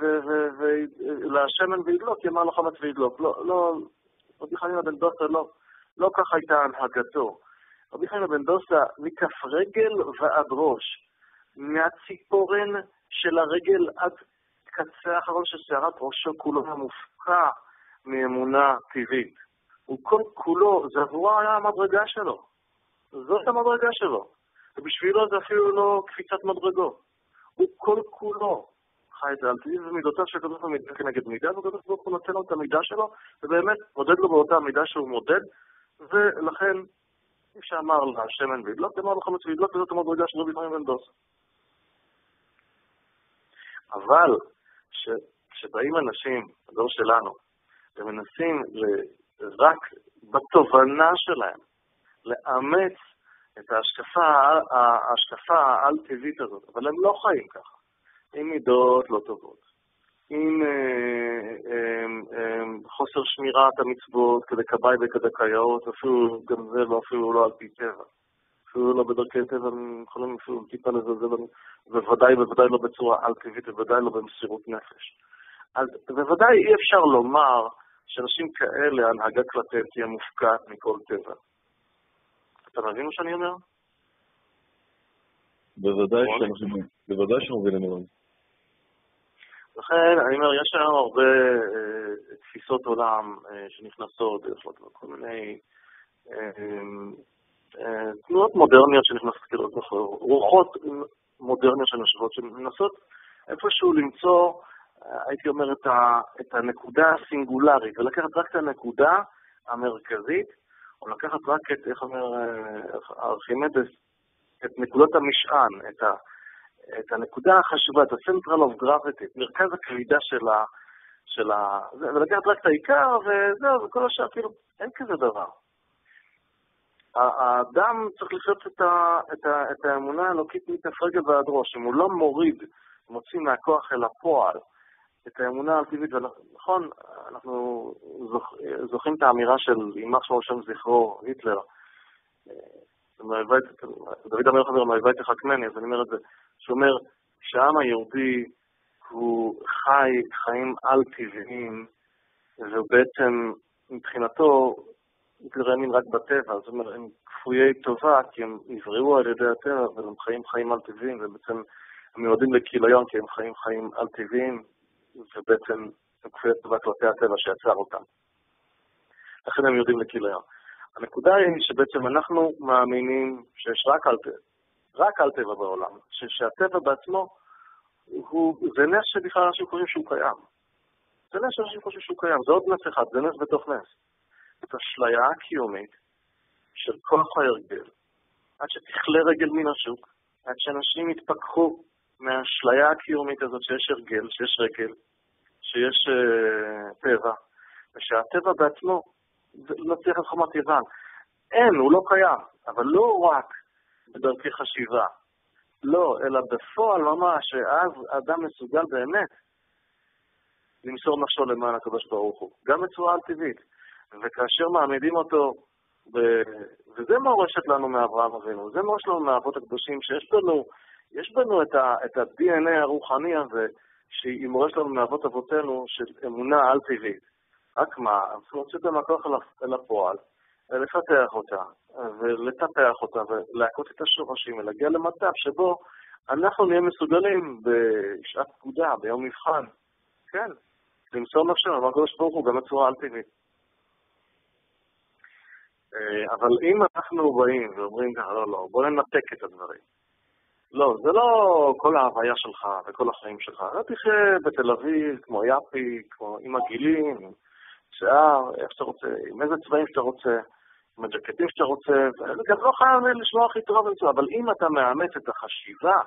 S2: ולשמן וידלוק, יאמר לחומץ וידלוק. לא, לא, רבי חנינא בן דוסא לא, לא כך הייתה הנהגתו. רבי חנינא בן דוסא מכף רגל ועד ראש, מהציפורן של הרגל עד קצה האחרון של שערת ראשו, כולו מופקע מאמונה טבעית. וכל כולו, זה עבורה היה המדרגה שלו. זאת המדרגה שלו. ובשבילו זה אפילו לא קפיצת מדרגות. הוא כל כולו חי את האלטי, ומידותיו של הקדוש ברוך הוא מידה כנגד מידה, והקדוש ברוך הוא נותן לו את המידה שלו, ובאמת מודד לו באותה מידה שהוא מודד, ולכן, מי שאמר לשמן וידלוק, אמר לחומץ וידלוק, וזאת המדרגה של רבי חנינא בן דוסא. אבל, כשבאים אנשים, הדור שלנו, ומנסים רק בתובנה שלהם, לאמץ את ההשקפה, ההשקפה העל-טבעית הזאת, אבל הם לא חיים ככה, עם מידות לא טובות, עם אה, אה, אה, חוסר שמירת המצוות כדי קבעי וכדי קייאות, אפילו גם זה לא, אפילו לא על פי טבע, אפילו לא בדרכי טבע, הם יכולים אפילו טיפה לזלזל, בוודאי, בוודאי לא בצורה על-טבעית, בוודאי לא במסירות נפש. אז בוודאי אי אפשר לומר שאנשים כאלה, הנהגה כלפיהם תהיה מופקעת מכל טבע. אתה מבין מה שאני אומר?
S1: בוודאי שאנחנו מבינים אותם.
S2: לכן, אני אומר, יש היום הרבה אה, תפיסות עולם אה, שנכנסות, כל מיני אה, אה, תנועות מודרניות שנכנסות, כאילו, רוחות מודרניות שנשבות, שמנסות איפשהו למצוא, אה, הייתי אומר, את, ה, את הנקודה הסינגולרית, ולקחת רק את הנקודה המרכזית, או לקחת רק את, איך אומר ארכימדס, את נקודות המשען, את, ה, את הנקודה החשובה, את ה-Central of Gravity, את מרכז הכבידה של ה... של ה... ולקחת רק את העיקר, וזהו, וכל השאר, כאילו, אין כזה דבר. האדם צריך לחיות את, ה, את, ה, את האמונה האלוקית מכף רגל ועד ראש. אם הוא לא מוריד, מוציא מהכוח אל הפועל, את האמונה הטבעית, נכון, אנחנו זוכ... זוכים את האמירה של יימח שמו שם זכרו, היטלר. דוד אמר חבר, מהבית החכמני, אז אני אומר את זה, שאומר שהעם היהודי הוא חי חיים על-טבעיים, ובעצם מבחינתו היטלר האמין רק בטבע, זאת אומרת, הם כפויי טובה, כי הם נבראו על ידי הטבע, והם חיים חיים על-טבעיים, ובעצם הם מיועדים לכיליון, כי הם חיים חיים על-טבעיים, ובעצם הם כפויי טובה כלפי הטבע שיצר אותם. לכן הם יודעים לכיליון. הנקודה היא שבעצם אנחנו מאמינים שיש רק על טבע, רק על טבע בעולם, שהטבע בעצמו הוא, זה נס שבכלל אנשים חושבים שהוא קיים. זה נס שאנשים חושבים שהוא קיים, זה עוד נס אחד, זה נס בתוך נס. את השליה הקיומית של כוח ההרגל, עד שתכלה רגל מן השוק, עד שאנשים יתפכחו מהשליה הקיומית הזאת שיש הרגל, שיש רגל, שיש uh, טבע, ושהטבע בעצמו לא צריך את חומת יוון. אין, הוא לא קיים, אבל לא רק בדרכי חשיבה, לא, אלא בפועל ממש, שאז האדם מסוגל באמת למסור נפשו למען הקדוש ברוך הוא, גם בצורה על-טבעית. וכאשר מעמידים אותו, ב... וזה מורשת לנו מאברהם אבינו, זה מורשת לנו מהאבות הקדושים, שיש לנו, יש בנו את ה-די אן איי הרוחני הזה, שהיא מורשת לנו מאבות אבותינו של אמונה על-טבעית. רק מה, אנחנו רוצים את המקוח אל הפועל, לפתח אותה, ולטפח אותה, ולהכות את השורשים, ולהגיע למצב שבו אנחנו נהיה מסוגלים בשעת פקודה, ביום מבחן, כן, למסור נפשנו, אבל הקדוש ברוך הוא גם בצורה על-טבעית. אבל אם אנחנו באים ואומרים ככה, לא, לא, בוא ננתק את הדברים. לא, זה לא כל ההוויה שלך וכל החיים שלך. לא תחיה בתל אביב, כמו יפי, כמו עם הגילים, עם שיער, איך שאתה רוצה, עם איזה צבעים שאתה רוצה, עם הג'קטים שאתה רוצה, וגם לא חייב לשמוע הכי טובה במצוא. אבל אם אתה מאמץ את החשיבה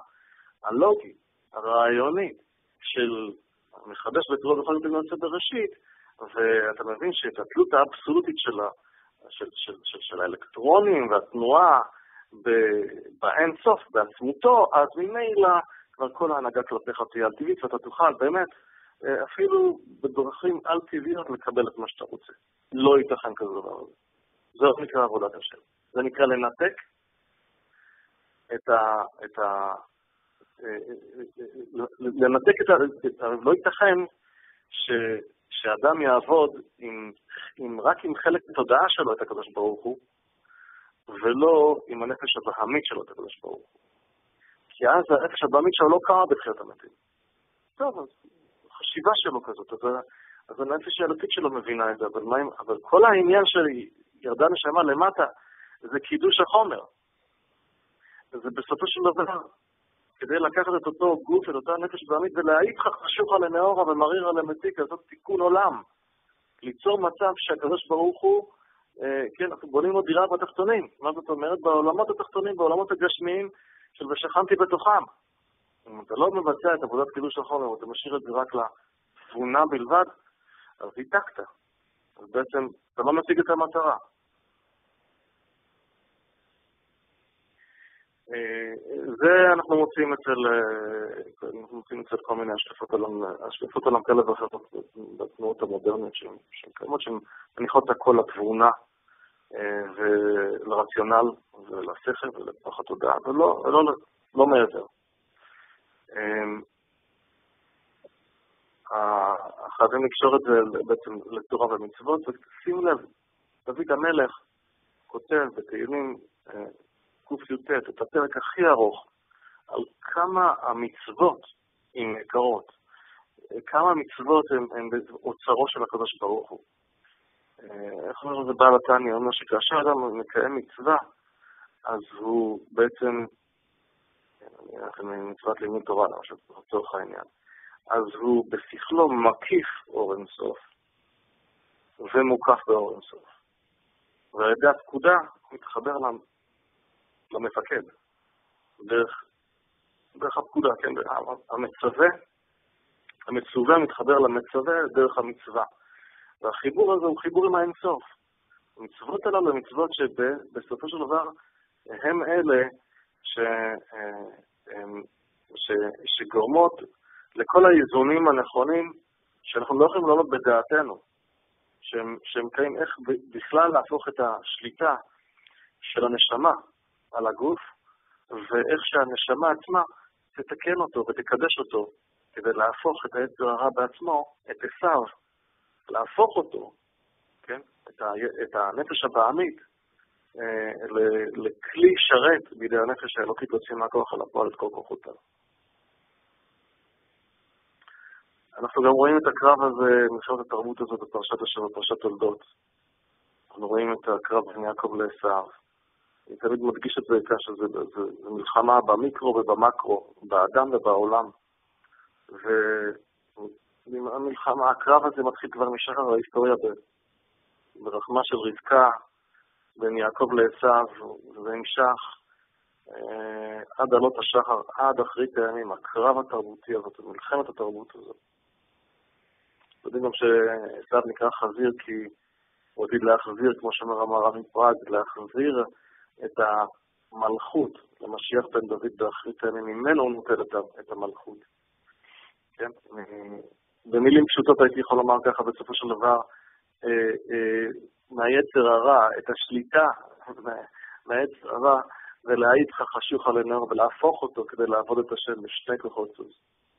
S2: הלוגית, הרעיונית, של מחדש בתורה בכל זאת בנושא בראשית, ואתה מבין שאת התלות האבסולוטית שלה, של, של, של, של האלקטרונים והתנועה באין סוף, בעצמותו, אז ממילא כבר כל ההנהגה כלפיך תהיה על טבעית, ואתה תוכל באמת, אפילו בדרכים על טבעיות, לקבל את מה שאתה רוצה. לא ייתכן כזה דבר הזה. זה נקרא עבודת השם. זה נקרא לנתק את ה... את ה לנתק את ה... לא ייתכן ש... שאדם יעבוד עם... עם... רק עם חלק בתודעה שלו את הקדוש ברוך הוא, ולא עם הנפש הבהמית שלו את הקדוש ברוך הוא. כי אז הנפש הבהמית שלו לא קרה בתחיית המתים. טוב, אז החשיבה שלו כזאת, אז, אז הנפש האלוקית שלו מבינה את זה, אבל, מה, אבל כל העניין של ירדה נשמה למטה, זה קידוש החומר. זה בסופו של דבר, כדי לקחת את אותו גוף, את אותה נפש בהמית, ולהעיד חשוכה לנאורה ומרירה למתיקה, זאת תיקון עולם. ליצור מצב שהקדוש ברוך הוא, אה, כן, אנחנו בונים לו דירה בתחתונים. מה זאת אומרת? בעולמות התחתונים, בעולמות הגשמיים, של ושכנתי בתוכם. אם אתה לא מבצע את עבודת קידוש החומר, ואתה משאיר את זה רק לתבונה בלבד, אז היתקת. אז בעצם אתה לא משיג את המטרה. זה אנחנו מוצאים אצל, אנחנו מוצאים אצל כל מיני השקפות עולם, השקפות עולם כאלה ואחרות בתנועות המודרניות שהן קיימות, שהן מניחות את הכל לתבונה ולרציונל ולשכל ולפח התודעה, ולא לא, לא מעבר. חייבים לקשור את זה בעצם לתורה ומצוות, ושימו לב, דוד המלך כותב בתהילים ק"ט, את הפרק הכי ארוך, על כמה המצוות הן יקרות, כמה המצוות הן באוצרו של הקדוש ברוך הוא. איך אומר זה בעל התניא, אומר שכאשר אדם מקיים מצווה, אז הוא בעצם, אני אראה לכם מצוות לימוד תורה, לצורך העניין, אז הוא בשכלו מקיף אור אינסוף, ומוקף באור אינסוף. ועל ידי הפקודה מתחבר למפקד, דרך, דרך הפקודה, כן, המצווה, המצווה מתחבר למצווה דרך המצווה. והחיבור הזה הוא חיבור עם האינסוף. המצוות הללו הן מצוות שבסופו של דבר הם אלה ש, ש, שגורמות לכל האיזונים הנכונים שאנחנו לא יכולים לעלות בדעתנו, שהם, שהם קיים איך בכלל להפוך את השליטה של הנשמה על הגוף, ואיך שהנשמה עצמה תתקן אותו ותקדש אותו, כדי להפוך את היצר הרע בעצמו, את עשיו, להפוך אותו, כן? את, ה, את הנפש הבהמית, אה, לכלי שרת בידי הנפש האלוקית להוציא מהכוח על הפועל את כל כוחותיו. אנחנו גם רואים את הקרב הזה, מלחמת התרבות הזאת בפרשת השבוע, בפרשת תולדות. אנחנו רואים את הקרב בין יעקב לעשיו. אני תמיד מדגיש את זה כאשר זה, זה, זה מלחמה במיקרו ובמקרו, באדם ובעולם. והמלחמה, הקרב הזה מתחיל כבר משחר ההיסטוריה ברחמה של רבקה, בין יעקב לעשיו, וזה נמשך אה, עד עלות השחר, עד אחרית הימים, הקרב התרבותי הזאת, מלחמת התרבות הזאת. יודעים גם שעשיו נקרא חזיר כי הוא עתיד להחזיר, כמו שאומר המהר"ל מפראג, להחזיר את המלכות למשיח בן דוד באחרית הימים, ממנו הוא נוטל את המלכות. כן? במילים פשוטות הייתי יכול לומר ככה, בסופו של דבר, מהיצר הרע, את השליטה מהיצר הרע, ולהעיד חשוכה לנאור ולהפוך אותו כדי לעבוד את השם בשני כוחות סוס.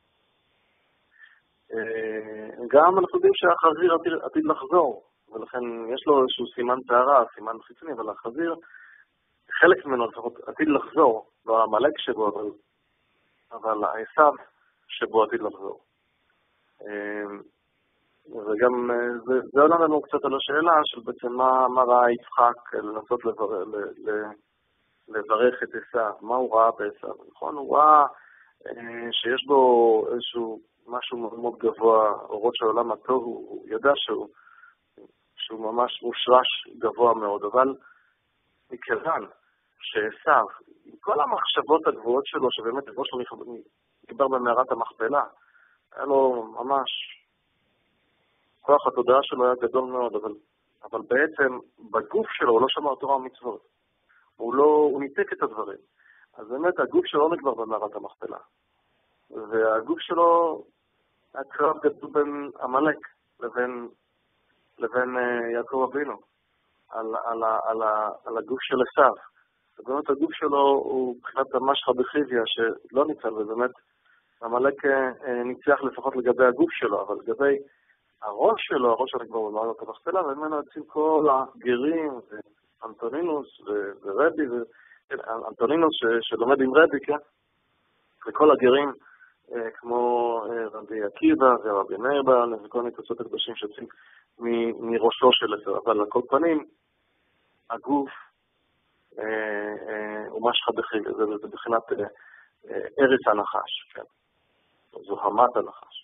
S2: גם אנחנו יודעים שהחזיר עתיד לחזור, ולכן יש לו איזשהו סימן טהרה, סימן חיצוני, אבל החזיר, חלק ממנו לפחות עתיד לחזור, לא המלאק שבו, אבל, אבל העשיו שבו עתיד לחזור. וגם זה, זה עולה לנו קצת על השאלה של בעצם מה, מה ראה יצחק לנסות לבר, לברך את עשיו, מה הוא ראה בעשיו. נכון, הוא ראה שיש בו איזשהו משהו מאוד מאוד גבוה, אורות של עולם הטוב, הוא ידע שהוא, שהוא ממש מושרש גבוה מאוד, אבל מכיוון שעשיו, עם כל המחשבות הגבוהות שלו, שבאמת הגבוה שלו דיבר במערת המכפלה, היה לו ממש כוח התודעה שלו היה גדול מאוד, אבל, אבל בעצם בגוף שלו הוא לא שמר תורה ומצוות. הוא לא, הוא ניתק את הדברים. אז באמת הגוף שלו לא נגמר במערת המכפלה. והגוף שלו היה קרב גדול בין עמלק לבין, לבין uh, יעקב אבינו, על, על, על, על, על הגוף של עשיו. ובאמת הגוף שלו הוא מבחינת המשחה בחיביה שלא ניצל, ובאמת עמלק uh, ניצח לפחות לגבי הגוף שלו, אבל לגבי הראש שלו, הראש שלו כבר במערת המכפלה, וממנו יוצאים כל הגרים, ואנטונינוס ורבי, אנטונינוס שלומד עם רבי, כן? וכל הגרים, כמו רבי עקיבא ורבי מאיר בעל, וכל מיני קבוצות הקדושים שיוצאים מראשו של עשיו. אבל על כל פנים, הגוף הוא משחה בחיל, זה בחינת ארץ הנחש, כן? זו המת הנחש.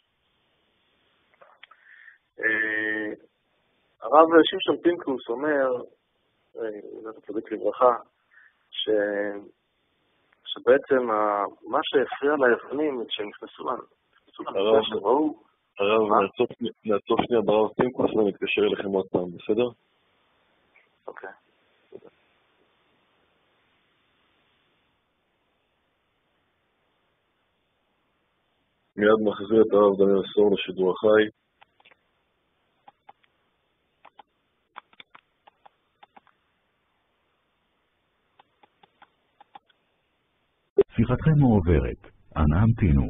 S2: הרב שמשון פינקוס אומר, זה צדיק לברכה, ש... שבעצם מה שהפריע ליוונים כשהם נכנסו למקדש שראו...
S1: הרב, נעצור שנייה ברב פינקוס ונתקשר אליכם עוד פעם, בסדר?
S2: אוקיי.
S1: מיד מחזיר את הרב דניאל סור לשידור החי.
S3: שיחתכם מועברת, אנא המתינו.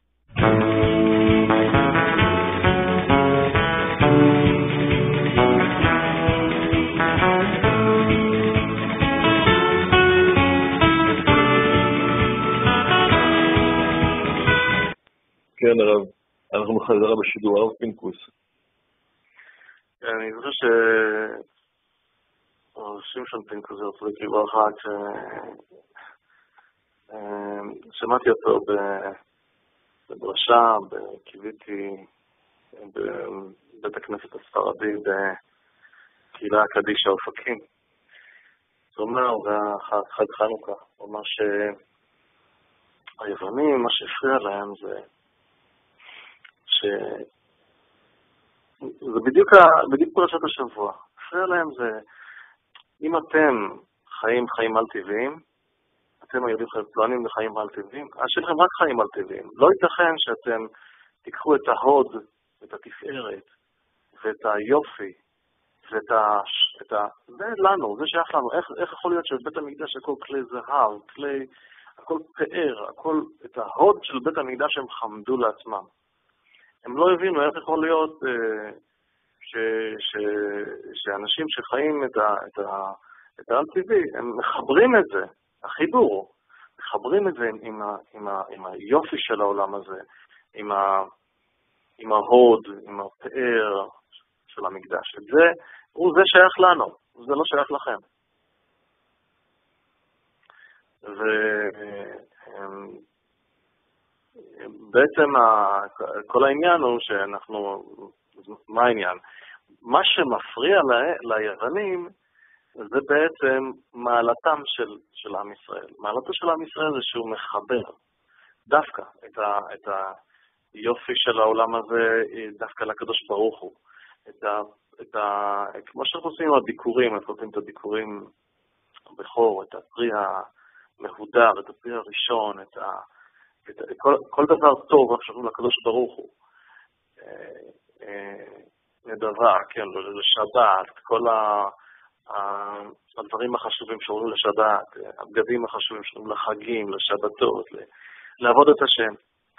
S1: כן הרב, אנחנו מחזרה בשידור, הרב פינקוס.
S2: אני זוכר ש... שמשון פינקוס זה צדיק לברכה, כש... שמעתי אותו בדרשה, קיוויתי בבית הכנסת הספרדי בקהילה הקדישא אופקים. זאת אומרת, זה חג חנוכה. הוא אומר שהיוונים, מה שהפריע להם זה ש... זה בדיוק, בדיוק פרשת השבוע. הפריע להם זה, אם אתם חיים חיים על טבעיים, אתם היהודים פלואנים לחיים על טבעיים, אז שלכם רק חיים על טבעיים. לא ייתכן שאתם תיקחו את ההוד, את התפארת, ואת היופי, ואת ה... את ה... זה לנו, זה שייך לנו. איך, איך יכול להיות שבית המקדש הכל כלי זהב, כלי, הכל פאר, הכל, את ההוד של בית המקדש הם חמדו לעצמם. הם לא הבינו איך יכול להיות אה, ש, ש, שאנשים שחיים את ה... את ה... את העל-טבעי, הם מחברים את זה. החיבור, מחברים את זה עם, עם, ה, עם, ה, עם היופי של העולם הזה, עם, ה, עם ההוד, עם הפאר של המקדש. את זה, הוא זה שייך לנו, זה לא שייך לכם. ובעצם כל העניין הוא שאנחנו, מה העניין? מה שמפריע ל, ליוונים, זה בעצם מעלתם של, של עם ישראל. מעלתו של עם ישראל זה שהוא מחבר דווקא את, ה, את היופי של העולם הזה, דווקא לקדוש ברוך הוא. את ה, את ה, כמו שאנחנו עושים עם הביקורים, אנחנו עושים את הביקורים בחור, את הפרי המהודר, את הפרי הראשון, את ה, את, כל, כל דבר טוב אנחנו לקדוש ברוך הוא. נדבה, כן, לשבת, כל ה... הדברים החשובים שעולים לשבת, הבגדים החשובים שעולים לחגים, לשבתות, לעבוד את השם.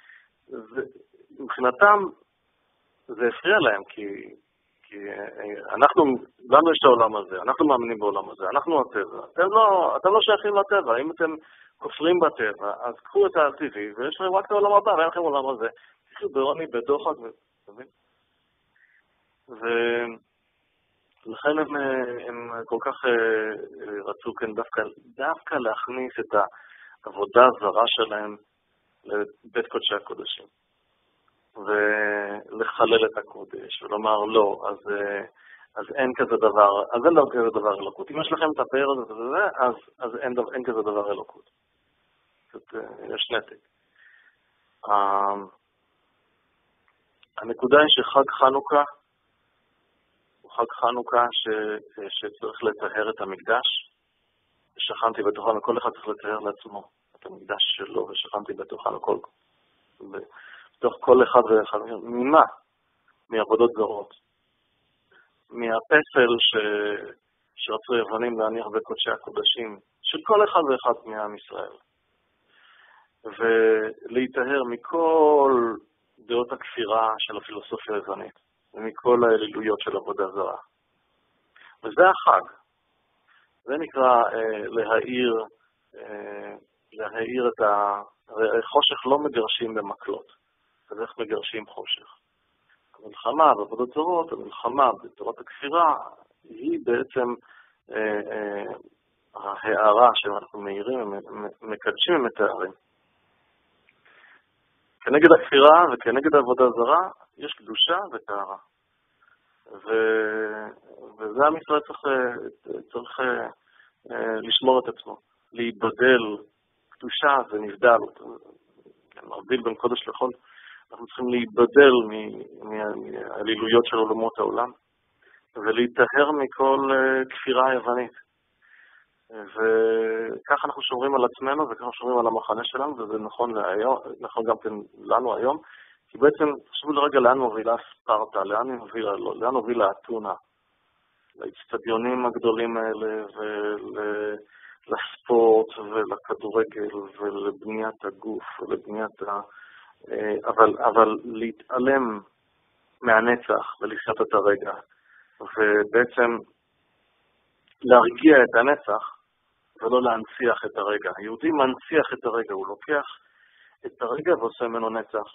S2: מבחינתם זה הפריע להם, כי, כי אנחנו, לנו יש את העולם הזה, אנחנו מאמינים בעולם הזה, אנחנו הטבע. אתם לא, אתם לא שייכים לטבע, אם אתם כופרים בטבע, אז קחו את הטבעי, ויש לכם רק את העולם הבא, ואין לכם עולם הזה. תחיו בעוני, בדוחק, ו... לכן הם, הם כל כך רצו כן דווקא, דווקא להכניס את העבודה הזרה שלהם לבית קודשי הקודשים. ולחלל את הקודש, ולומר לא, אז, אז אין כזה דבר, אז אין כזה דבר אלוקות. אם יש לכם את הפאר הזה וזה, אז, אז אין, אין כזה דבר אלוקות. זאת, יש נתק. הנקודה היא שחג חנוכה חג חנוכה ש, שצריך לטהר את המקדש. שכנתי בתוכנו, כל אחד צריך לטהר לעצמו את המקדש שלו, ושכנתי בתוכנו כל, בתוך כל אחד ואחד. ממה? מעבודות זרות. מהפסל ש... שרצו יוונים להניח בקודשי הקודשים, של כל אחד ואחד מעם ישראל. ולהיטהר מכל דעות הכפירה של הפילוסופיה היוונית, ומכל האלילויות של עבודה זרה. וזה החג. זה נקרא אה, להאיר, אה, להאיר את ה... חושך לא מגרשים במקלות, אז איך מגרשים חושך? המלחמה בעבודות זרות, המלחמה בתורת הכפירה, היא בעצם אה, אה, ההערה שאנחנו מאירים, מקדשים ומתארים. כנגד הכפירה וכנגד העבודה זרה, יש קדושה וטהרה. ו... וזה עם ישראל צריך, צריך לשמור את עצמו, להיבדל. קדושה זה נבדל, מרביל בין קודש לחול. אנחנו צריכים להיבדל מהעלילויות של עולמות העולם, ולהיטהר מכל כפירה היוונית. וכך אנחנו שומרים על עצמנו, וכך אנחנו שומרים על המחנה שלנו, וזה נכון, להיום, נכון גם לנו היום, כי בעצם, תחשבו לרגע לאן מובילה ספרטה, לאן מובילה, לאן מובילה אתונה, לאצטדיונים הגדולים האלה, ולספורט, ולכדורגל, ולבניית הגוף, ולבניית ה... אבל, אבל להתעלם מהנצח, ולשאת את הרגע, ובעצם להרגיע את הנצח, ולא להנציח את הרגע. היהודי מנציח את הרגע, הוא לוקח את הרגע ועושה ממנו נצח.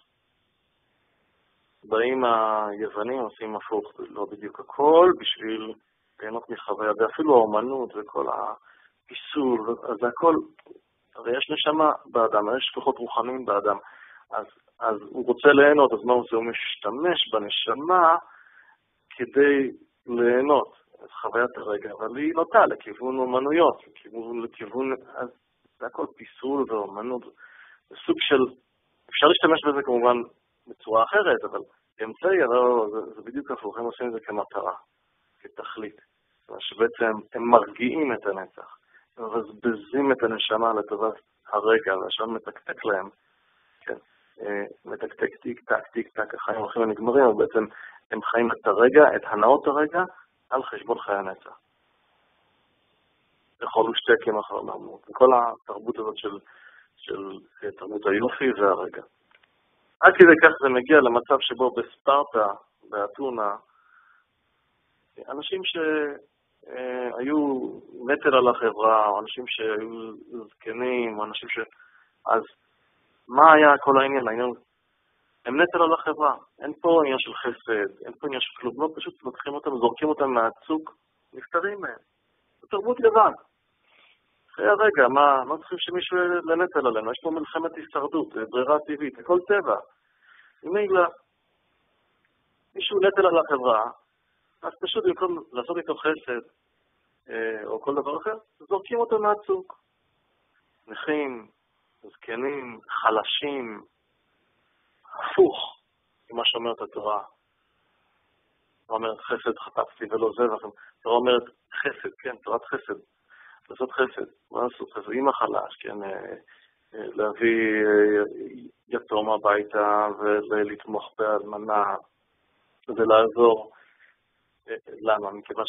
S2: באים היוונים עושים הפוך, לא בדיוק הכל, בשביל ליהנות מחוויה, ואפילו האומנות וכל הפיסול, אז הכל, הרי יש נשמה באדם, יש כוחות רוחניים באדם, אז, אז הוא רוצה ליהנות, אז מה הוא עושה? הוא משתמש בנשמה כדי ליהנות את חוויית הרגע, אבל היא נוטה לכיוון אומנויות, לכיוון, לכיוון, אז זה הכל פיסול ואומנות, זה סוג של, אפשר להשתמש בזה כמובן בצורה אחרת, אבל אמצעי, זה, זה בדיוק הפוך, הם עושים את זה כמטרה, כתכלית. זאת אומרת שבעצם הם מרגיעים את הנצח, הם מבזבזים את הנשמה לטובת הרגע, והשם מתקתק להם, כן, מתקתק טיק טק, טיק טק, החיים הולכים ונגמרים, אבל בעצם הם חיים את הרגע, את הנאות הרגע, על חשבון חיי הנצח. יכולו שתקים אחר מהמות, כל התרבות הזאת של, של תרבות היופי והרגע. עד כדי כך זה מגיע למצב שבו בספרטה, באתונה, אנשים שהיו נטל על החברה, או אנשים שהיו זקנים, או אנשים ש... אז מה היה כל העניין? העניין הם נטל על החברה. אין פה עניין של חסד, אין פה עניין של כלום. לא פשוט לוקחים אותם, זורקים אותם מהצוק, נפטרים מהם. זה תרבות לבד. אחרי הרגע, מה, לא צריכים שמישהו לנטל עלינו. יש פה מלחמת הישרדות, ברירה טבעית, הכל טבע. אם אין לה מישהו נטל על החברה, אז פשוט במקום לעשות איתו חסד, או כל דבר אחר, זורקים אותו מהצוק. נכים, זקנים, חלשים, הפוך, מה שאומרת התורה. התורה אומרת חסד חטפתי ולא זה, התורה אומרת חסד, כן, תורת חסד. לעשות חסד, מה לעשות חסד? עם החלש, כן, להביא יתום הביתה ולתמוך באלמנה ולעזור. למה? מכיוון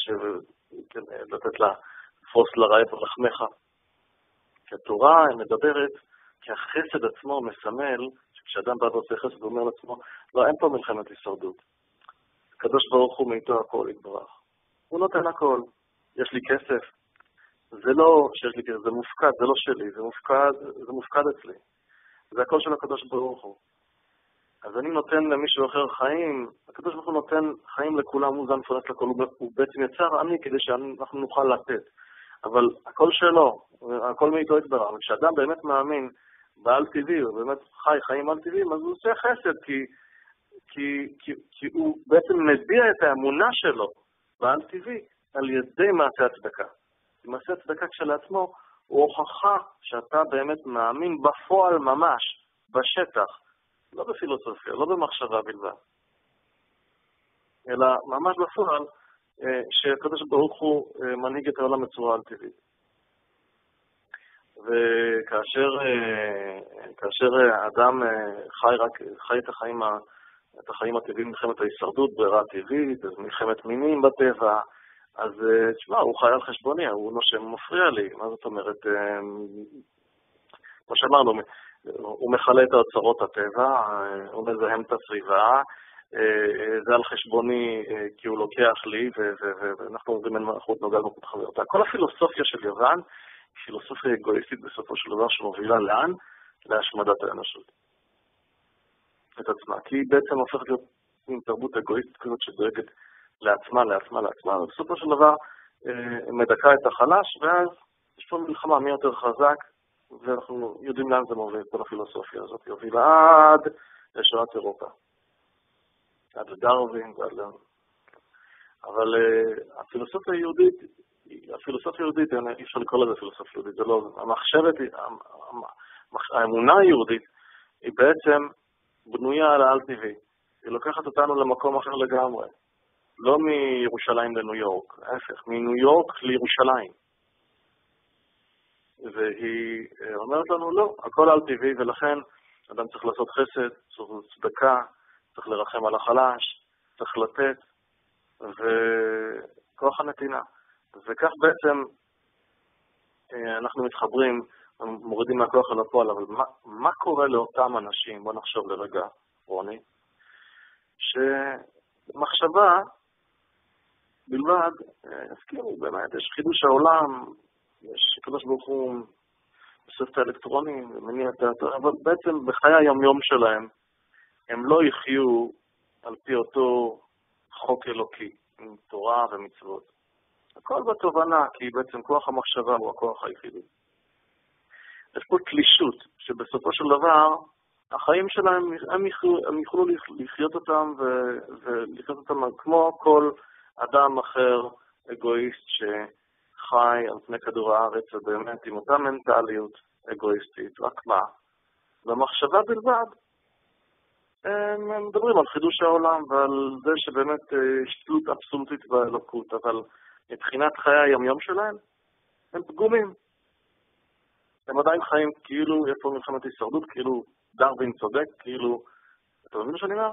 S2: שלתת לה פרוס לרעב ולחמך. כי התורה מדברת, כי החסד עצמו מסמל, שכשאדם בא ועושה חסד הוא אומר לעצמו, לא, אין פה מלחמת הישרדות. הקדוש ברוך הוא מאיתו הכל יתברך. הוא נותן הכל. יש לי כסף. זה לא שיש לי כסף, זה מופקד, זה לא שלי, זה מופקד, זה מופקד אצלי. זה הכל של הקדוש ברוך הוא. אז אני נותן למישהו אחר חיים, הקדוש ברוך הוא נותן חיים לכולם, הוא זן פרס לכל, הוא בעצם יצר אני כדי שאנחנו נוכל לתת. אבל הכל שלו, הכל מאיתו יתברך. וכשאדם באמת מאמין בעל טבעי, הוא באמת חי חיים על טבעיים, אז הוא עושה חסד, כי, כי, כי, כי הוא בעצם מביע את האמונה שלו בעל טבעי על ידי מעשה הצדקה. מעשה הצדקה כשלעצמו הוא הוכחה שאתה באמת מאמין בפועל ממש, בשטח, לא בפילוסופיה, לא במחשבה בלבד, אלא ממש בפועל שהקדוש ברוך הוא מנהיג את העולם בצורה על טבעית. וכאשר כאשר אדם חי רק חי את החיים את החיים הטבעיים, מלחמת ההישרדות, ברירה טבעית, אז מלחמת מינים בטבע, אז תשמע, הוא חי על חשבוני, הוא נושם, מפריע לי. מה זאת אומרת? כמו שאמרנו, הוא מחלה את האוצרות הטבע, הוא מזהם את הסביבה, זה על חשבוני כי הוא לוקח לי, ואנחנו אומרים אין מערכות נוגע בקוד חברתה. כל הפילוסופיה של יוון, פילוסופיה אגואיסטית בסופו של דבר שמובילה לאן? להשמדת האנושות. את עצמה. כי היא בעצם הופכת להיות עם תרבות אגואיסטית כזאת שדואגת לעצמה, לעצמה, לעצמה, ובסופו של דבר מדכא את החלש, ואז יש פה מלחמה מי יותר חזק, ואנחנו יודעים לאן זה מוביל, כל הפילוסופיה הזאת. יוביל עד לשואת אירופה. עד לדרווין ועד ל... אבל uh, הפילוסופיה היהודית, הפילוסופיה היהודית, אי אפשר לקרוא לזה פילוסופיה יהודית, זה לא... המחשבת, האמונה היהודית, היא בעצם בנויה על העל טבעי. היא לוקחת אותנו למקום אחר לגמרי. לא מירושלים לניו יורק, ההפך, מניו יורק לירושלים. והיא אומרת לנו, לא, הכל על טבעי, ולכן אדם צריך לעשות חסד, צריך צדקה, צריך לרחם על החלש, צריך לתת, וכוח הנתינה. וכך בעצם אנחנו מתחברים, מורידים מהכוח אל הפועל, אבל מה, מה קורה לאותם אנשים? בוא נחשוב לרגע, רוני, שמחשבה בלבד, הסכימו באמת, יש חידוש העולם, יש קדוש ברוך הוא אוסף את האלקטרונים, מניע את האתר, אבל בעצם בחיי היום-יום שלהם, הם לא יחיו על פי אותו חוק אלוקי, עם תורה ומצוות. הכל בתובנה, כי בעצם כוח המחשבה הוא הכוח היחידי. יש פה תלישות, שבסופו של דבר, החיים שלהם, הם יוכלו, הם יוכלו לחיות אותם, ולחיות אותם כמו כל אדם אחר, אגואיסט, שחי על פני כדור הארץ, ובאמת עם אותה מנטליות אגואיסטית, רק מה? במחשבה בלבד, הם מדברים על חידוש העולם, ועל זה שבאמת יש תלות אבסולוטית באלוקות, אבל מבחינת חיי היום-יום שלהם, הם פגומים. הם עדיין חיים כאילו, יש פה מלחמת הישרדות, כאילו דרווין צודק, כאילו... אתה מבין מה שאני אומר?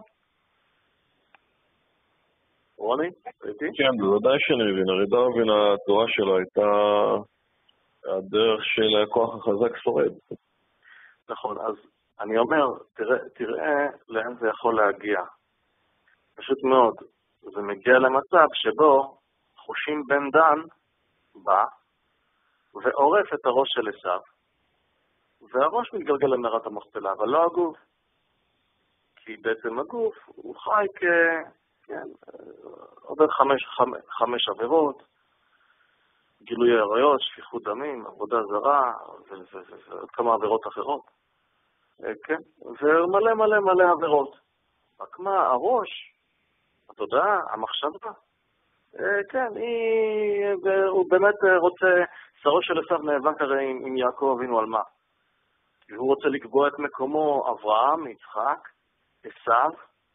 S2: רוני? הייתי?
S1: כן, בוודאי שאני מבין. הרי דרווין, התורה שלו הייתה הדרך של הכוח החזק שורד.
S2: נכון, אז אני אומר, תראה, תראה לאן זה יכול להגיע. פשוט מאוד, זה מגיע למצב שבו חושים בן דן בא ועורף את הראש של עשיו, והראש מתגלגל למערת המכפלה, אבל לא הגוף. כי בעצם הגוף הוא חי כ... כן, עובר חמש, חמש, חמש עבירות, גילוי עריות, שפיכות דמים, עבודה זרה, ועוד כמה עבירות אחרות. כן, ומלא מלא מלא עבירות. רק מה, הראש, התודעה, המחשבה, כן, היא, הוא באמת רוצה, שרו של עשיו נאבק הרי עם, עם יעקב אבינו על מה? והוא רוצה לקבוע את מקומו אברהם, יצחק, עשיו,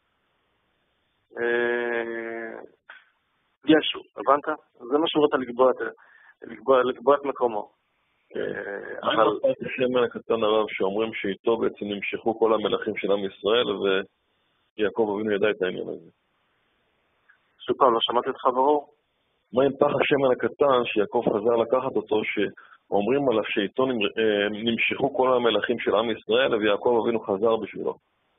S2: ישו, הבנת? זה מה שהוא רוצה לקבוע את, לקבוע, לקבוע את מקומו.
S1: אבל השמן הקטן הרב שאומרים שאיתו בעצם נמשכו כל המלכים של עם ישראל, ויעקב אבינו ידע את העניין הזה.
S2: שוב פעם, לא שמעתי אותך ברור?
S1: מה עם פח השמן הקטן שיעקב חזר לקחת אותו, שאומרים עליו שאיתו נמשכו כל המלכים של עם ישראל, ויעקב אבינו חזר בשבילו?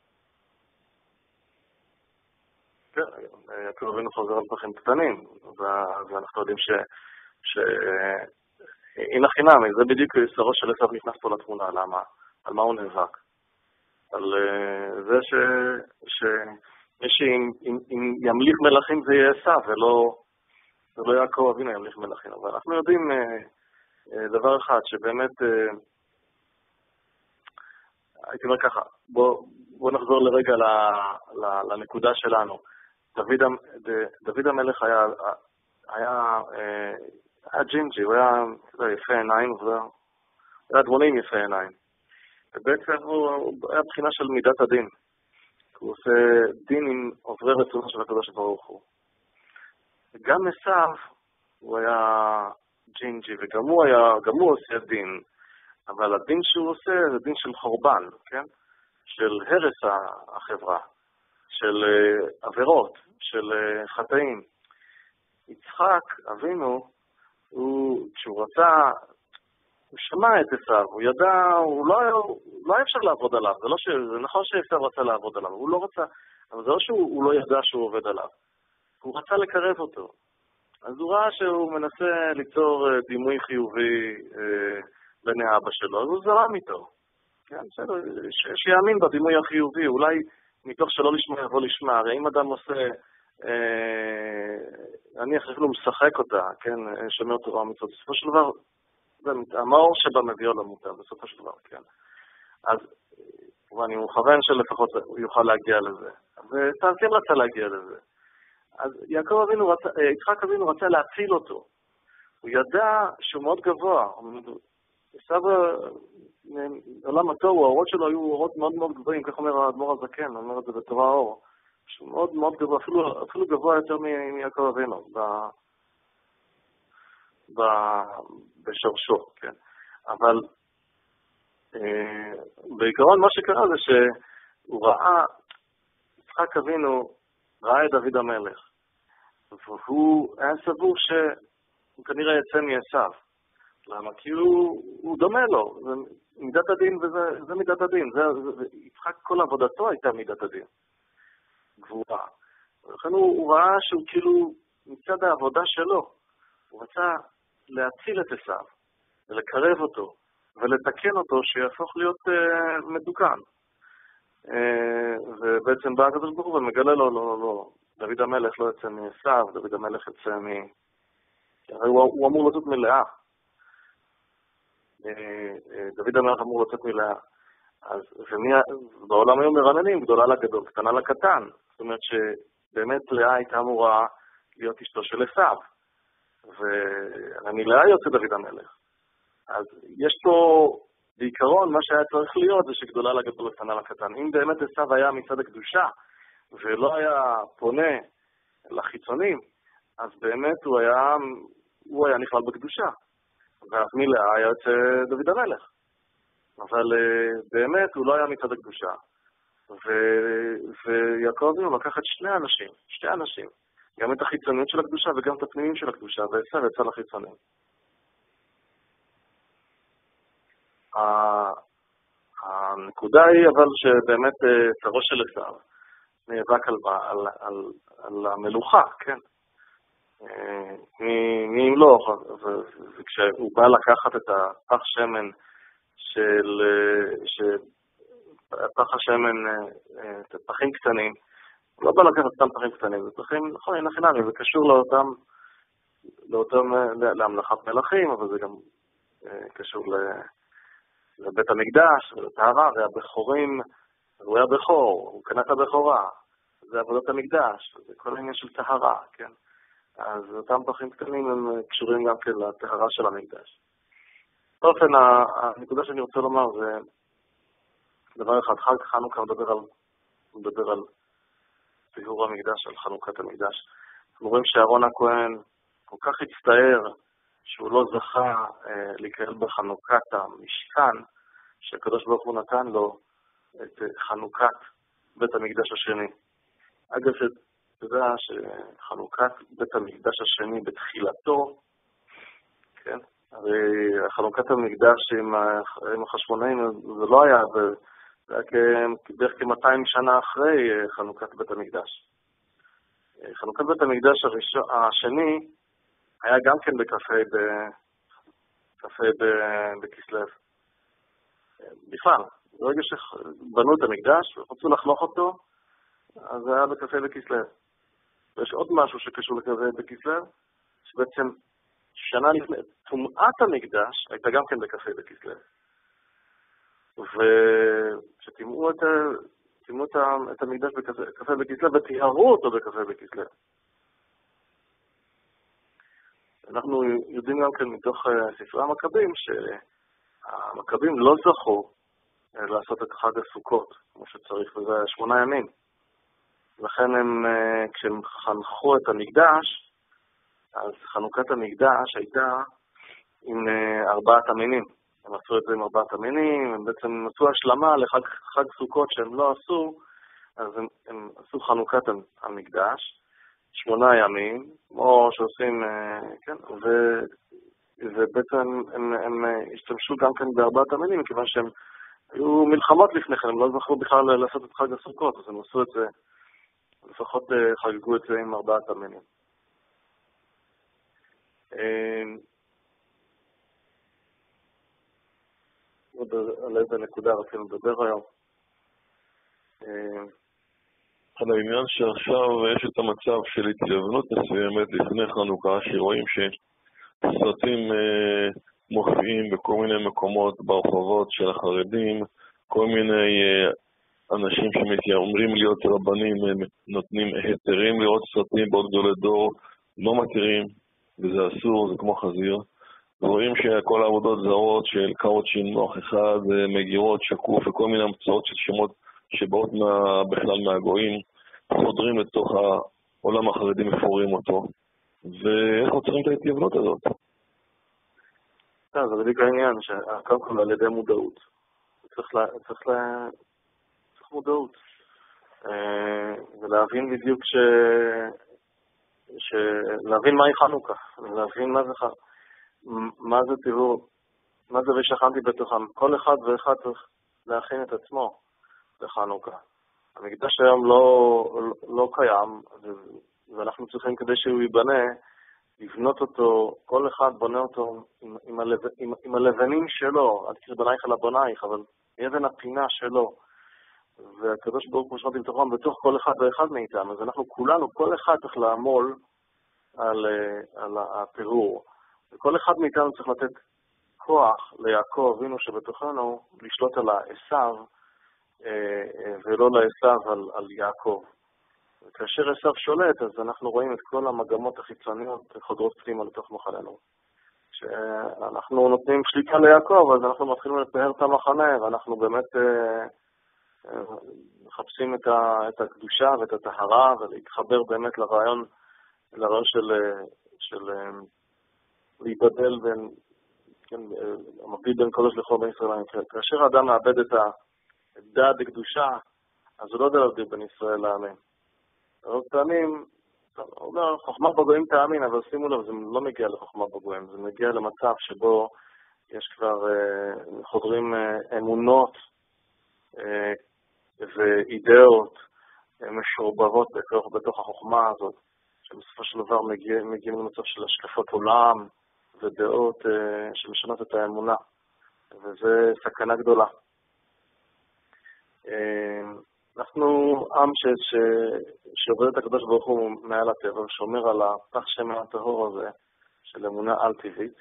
S2: כן, יעקב אבינו חזר על פחים קטנים, ואנחנו יודעים ש... ש... הנה חינם, זה בדיוק שרו של עשיו נכנס פה לתמונה, למה? על מה הוא נאבק? על זה ש... ש... מי שאם ימליך מלכים זה יהיה עשיו, ולא, ולא יעקב אבינו ימליך מלכים. אבל אנחנו יודעים דבר אחד, שבאמת, הייתי אומר ככה, בוא, בוא נחזור לרגע לנקודה שלנו. דוד, דוד המלך היה, היה, היה ג'ינג'י, הוא היה יפה עיניים, הוא היה דמונים יפה עיניים. ובעצם הוא היה בחינה של מידת הדין. הוא עושה דין עם עוברי רצונו של הקדוש ברוך הוא. גם עשיו הוא היה ג'ינג'י, וגם הוא היה, גם הוא עושה דין, אבל הדין שהוא עושה זה דין של חורבן, כן? של הרס החברה, של עבירות, של חטאים. יצחק, אבינו, הוא, כשהוא רצה, הוא שמע את עשיו, הוא ידע, הוא לא, לא היה אפשר לעבוד עליו, זה, לא ש, זה נכון שעשיו רצה לעבוד עליו, הוא לא רצה, אבל זה לא שהוא לא ידע שהוא עובד עליו, הוא רצה לקרב אותו. אז הוא ראה שהוא מנסה ליצור דימוי חיובי אה, בני אבא שלו, אז הוא זרם איתו. כן, בסדר, ש, שיאמין בדימוי החיובי, אולי מתוך שלא לשמוע יבוא לשמע, הרי אם אדם עושה, אה, אני אפילו משחק אותה, כן, שומר תורה ומצוות, בסופו של דבר, המאור שבה מביאו למוטה, בסופו של דבר, כן. אז, ואני מכוון שלפחות הוא יוכל להגיע לזה. וצער כן רצה להגיע לזה. אז יעקב אבינו רצה, יצחק אבינו רצה להציל אותו. הוא ידע שהוא מאוד גבוה. סבא, עולם התוהו, האורות שלו היו אורות מאוד מאוד גבוהים, כך אומר האדמו"ר הזקן, הוא אומר את זה בתורה האור. שהוא מאוד מאוד גבוה, אפילו, אפילו גבוה יותר מיעקב אבינו, ב, ב, בשורשו, כן. אבל אה, בעיקרון מה שקרה זה שהוא ראה, יצחק אבינו ראה את דוד המלך, והוא היה סבור שהוא כנראה יצא מעשיו. למה? כי הוא, הוא דומה לו, זה מידת הדין וזה זה מידת הדין. זה, זה, יצחק כל עבודתו הייתה מידת הדין. גבוהה. ולכן הוא, הוא ראה שהוא כאילו מצד העבודה שלו, הוא רצה להציל את עשיו, ולקרב אותו, ולתקן אותו שיהפוך להיות uh, מדוקן. Uh, ובעצם בא הקדוש ברוך הוא ומגלה לו, לא, לא, לא, דוד המלך לא יצא מעשיו, דוד המלך יצא מ... הרי הוא, הוא אמור לצאת מלאה. Uh, uh, דוד המלך אמור לצאת מלאה. אז ומי, בעולם היו מרננים, גדולה לגדול, קטנה לקטן. זאת אומרת שבאמת לאה הייתה אמורה להיות אשתו של עשיו. ומלאה יוצא דוד המלך. אז יש פה, בעיקרון, מה שהיה צריך להיות זה שגדולה לגדול קטנה לקטן. אם באמת עשיו היה מצד הקדושה, ולא היה פונה לחיצונים, אז באמת הוא היה, הוא היה נכלל בקדושה. ואז מלאה היה יוצא דוד המלך. אבל באמת הוא לא היה מצד הקדושה. ויעקב אבינו לקח את שני אנשים, שתי אנשים, גם את החיצוניות של הקדושה וגם את הפנימיים של הקדושה, ועשיו יצא לחיצונים. הנקודה היא אבל שבאמת שרו של עשיו נאבק על, על, על, על המלוכה, כן? מי אם לא, וכשהוא בא לקחת את הפח שמן של, פח השמן, את הפחים קטנים, הוא לא בא לקחת סתם פחים קטנים, זה פחים, נכון, אין חינמי, זה קשור לאותם, לאותם, להמלכת מלכים, אבל זה גם קשור לבית המקדש, לטהרה, והבכורים, הוא היה בכור, הוא קנה את הבכורה, זה עבודת המקדש, זה כל העניין של טהרה, כן? אז אותם פחים קטנים הם קשורים גם כן לטהרה של המקדש. באופן, הנקודה שאני רוצה לומר זה דבר אחד, חג חנוכה מדבר על, מדבר על טיהור המקדש, על חנוכת המקדש. אנחנו רואים שאהרון הכהן כל כך הצטער שהוא לא זכה אה, להיקרא בחנוכת המשכן, שהקדוש ברוך הוא נתן לו את חנוכת בית המקדש השני. אגב, אתה יודע שחנוכת בית המקדש השני בתחילתו, כן? הרי חנוכת המקדש עם, עם החשמונאים זה לא היה, זה היה בערך כ-מאתיים שנה אחרי חנוכת בית המקדש. חנוכת בית המקדש הראשון, השני היה גם כן בקפה ב... קפה ב... בכסלו. בכלל, ברגע שבנו את המקדש ורצו לחנוך אותו, אז זה היה בקפה בכסלו. ויש עוד משהו שקשור לקפה בכסלו, שבעצם שנה לפני, תומעת המקדש הייתה גם כן בקפה בכסלו. וכשתימאו את, תימאו את המקדש בקפה בכסלו ותיארו אותו בקפה בכסלו. אנחנו יודעים גם כן מתוך ספרי המכבים שהמכבים לא זכו לעשות את חג הסוכות כמו שצריך, וזה שמונה ימים. לכן הם, כשהם חנכו את המקדש, אז חנוכת המקדש הייתה עם ארבעת המינים. הם עשו את זה עם ארבעת המינים, הם בעצם עשו השלמה לחג חג סוכות שהם לא עשו, אז הם, הם עשו חנוכת המקדש, שמונה ימים, כמו שעושים, כן, ו, ובעצם הם, הם השתמשו גם כן בארבעת המינים, מכיוון שהם היו מלחמות לפני כן, הם לא זכרו בכלל לעשות את חג הסוכות, אז הם עשו את זה, לפחות חגגו את זה עם ארבעת המינים. על איזה נקודה רצינו לדבר היום.
S1: על העניין שעכשיו יש את המצב של התייוונות מסוימת לפני חנוכה, שרואים שסרטים אה, מופיעים בכל מיני מקומות ברחובות של החרדים, כל מיני אה, אנשים שמתיימרים להיות רבנים, נותנים היתרים לראות סרטים בעוד גדולי דור, לא מתירים, וזה אסור, זה כמו חזיר. רואים שכל העבודות זרות של קאוצ'ין, מוח אחד, מגירות, שקוף וכל מיני המצאות של שמות שבאות מה, בכלל מהגויים, חודרים לתוך העולם החרדי, מפורים אותו. ואיך עוצרים את ההתייוונות הזאת?
S2: זה בדיוק העניין, שקודם כל על ידי מודעות. צריך, לה, צריך, לה, צריך מודעות. ולהבין בדיוק ש... ש... להבין מהי חנוכה, להבין מה זה חנוכה. מה זה תראו, מה זה ושכנתי בתוכם. כל אחד ואחד צריך להכין את עצמו לחנוכה. המקדש היום לא, לא, לא קיים, ואנחנו צריכים כדי שהוא ייבנה, לבנות אותו, כל אחד בונה אותו עם, עם, הלב, עם, עם הלבנים שלו, אל תקרא בנייך על הבנייך, אבל אבן הפינה שלו. והקדוש ברוך הוא שמעתי בתוכם בתוך כל אחד ואחד מאיתם. אז אנחנו כולנו, כל אחד צריך לעמול על, על הפירור. וכל אחד מאיתנו צריך לתת כוח ליעקב אבינו שבתוכנו לשלוט על העשיו ולא לעשיו על, על יעקב. וכאשר עשיו שולט, אז אנחנו רואים את כל המגמות החיצוניות חודרות פנימה לתוך מחננו. כשאנחנו נותנים שליטה ליעקב, אז אנחנו מתחילים לפאר את המחנה, ואנחנו באמת מחפשים את, ה, את הקדושה ואת הטהרה, ולהתחבר באמת לרעיון, לרעיון של... של להיבדל בין, כן, המקביל בין קודש לחור בין ישראל לעמים. כאשר האדם מאבד את הדעת הקדושה, אז הוא לא יודע להבדיל בין ישראל לעמים. הרבה פעמים, הוא אומר, חוכמה בגויים תאמין, אבל שימו לב, זה לא מגיע לחוכמה בגויים, זה מגיע למצב שבו יש כבר אה, חודרים אה, אמונות אה, ואידאות אה, משורבבות בתוך, בתוך החוכמה הזאת, שבסופו של דבר מגיע, מגיעים למצב של השקפות עולם, ודעות uh, שמשנות את האמונה, וזה סכנה גדולה. Uh, אנחנו עם ש... ש... שעובד את הקדוש ברוך הוא מעל הטבע, ושומר על הפח שמן הטהור הזה, של אמונה על-טבעית,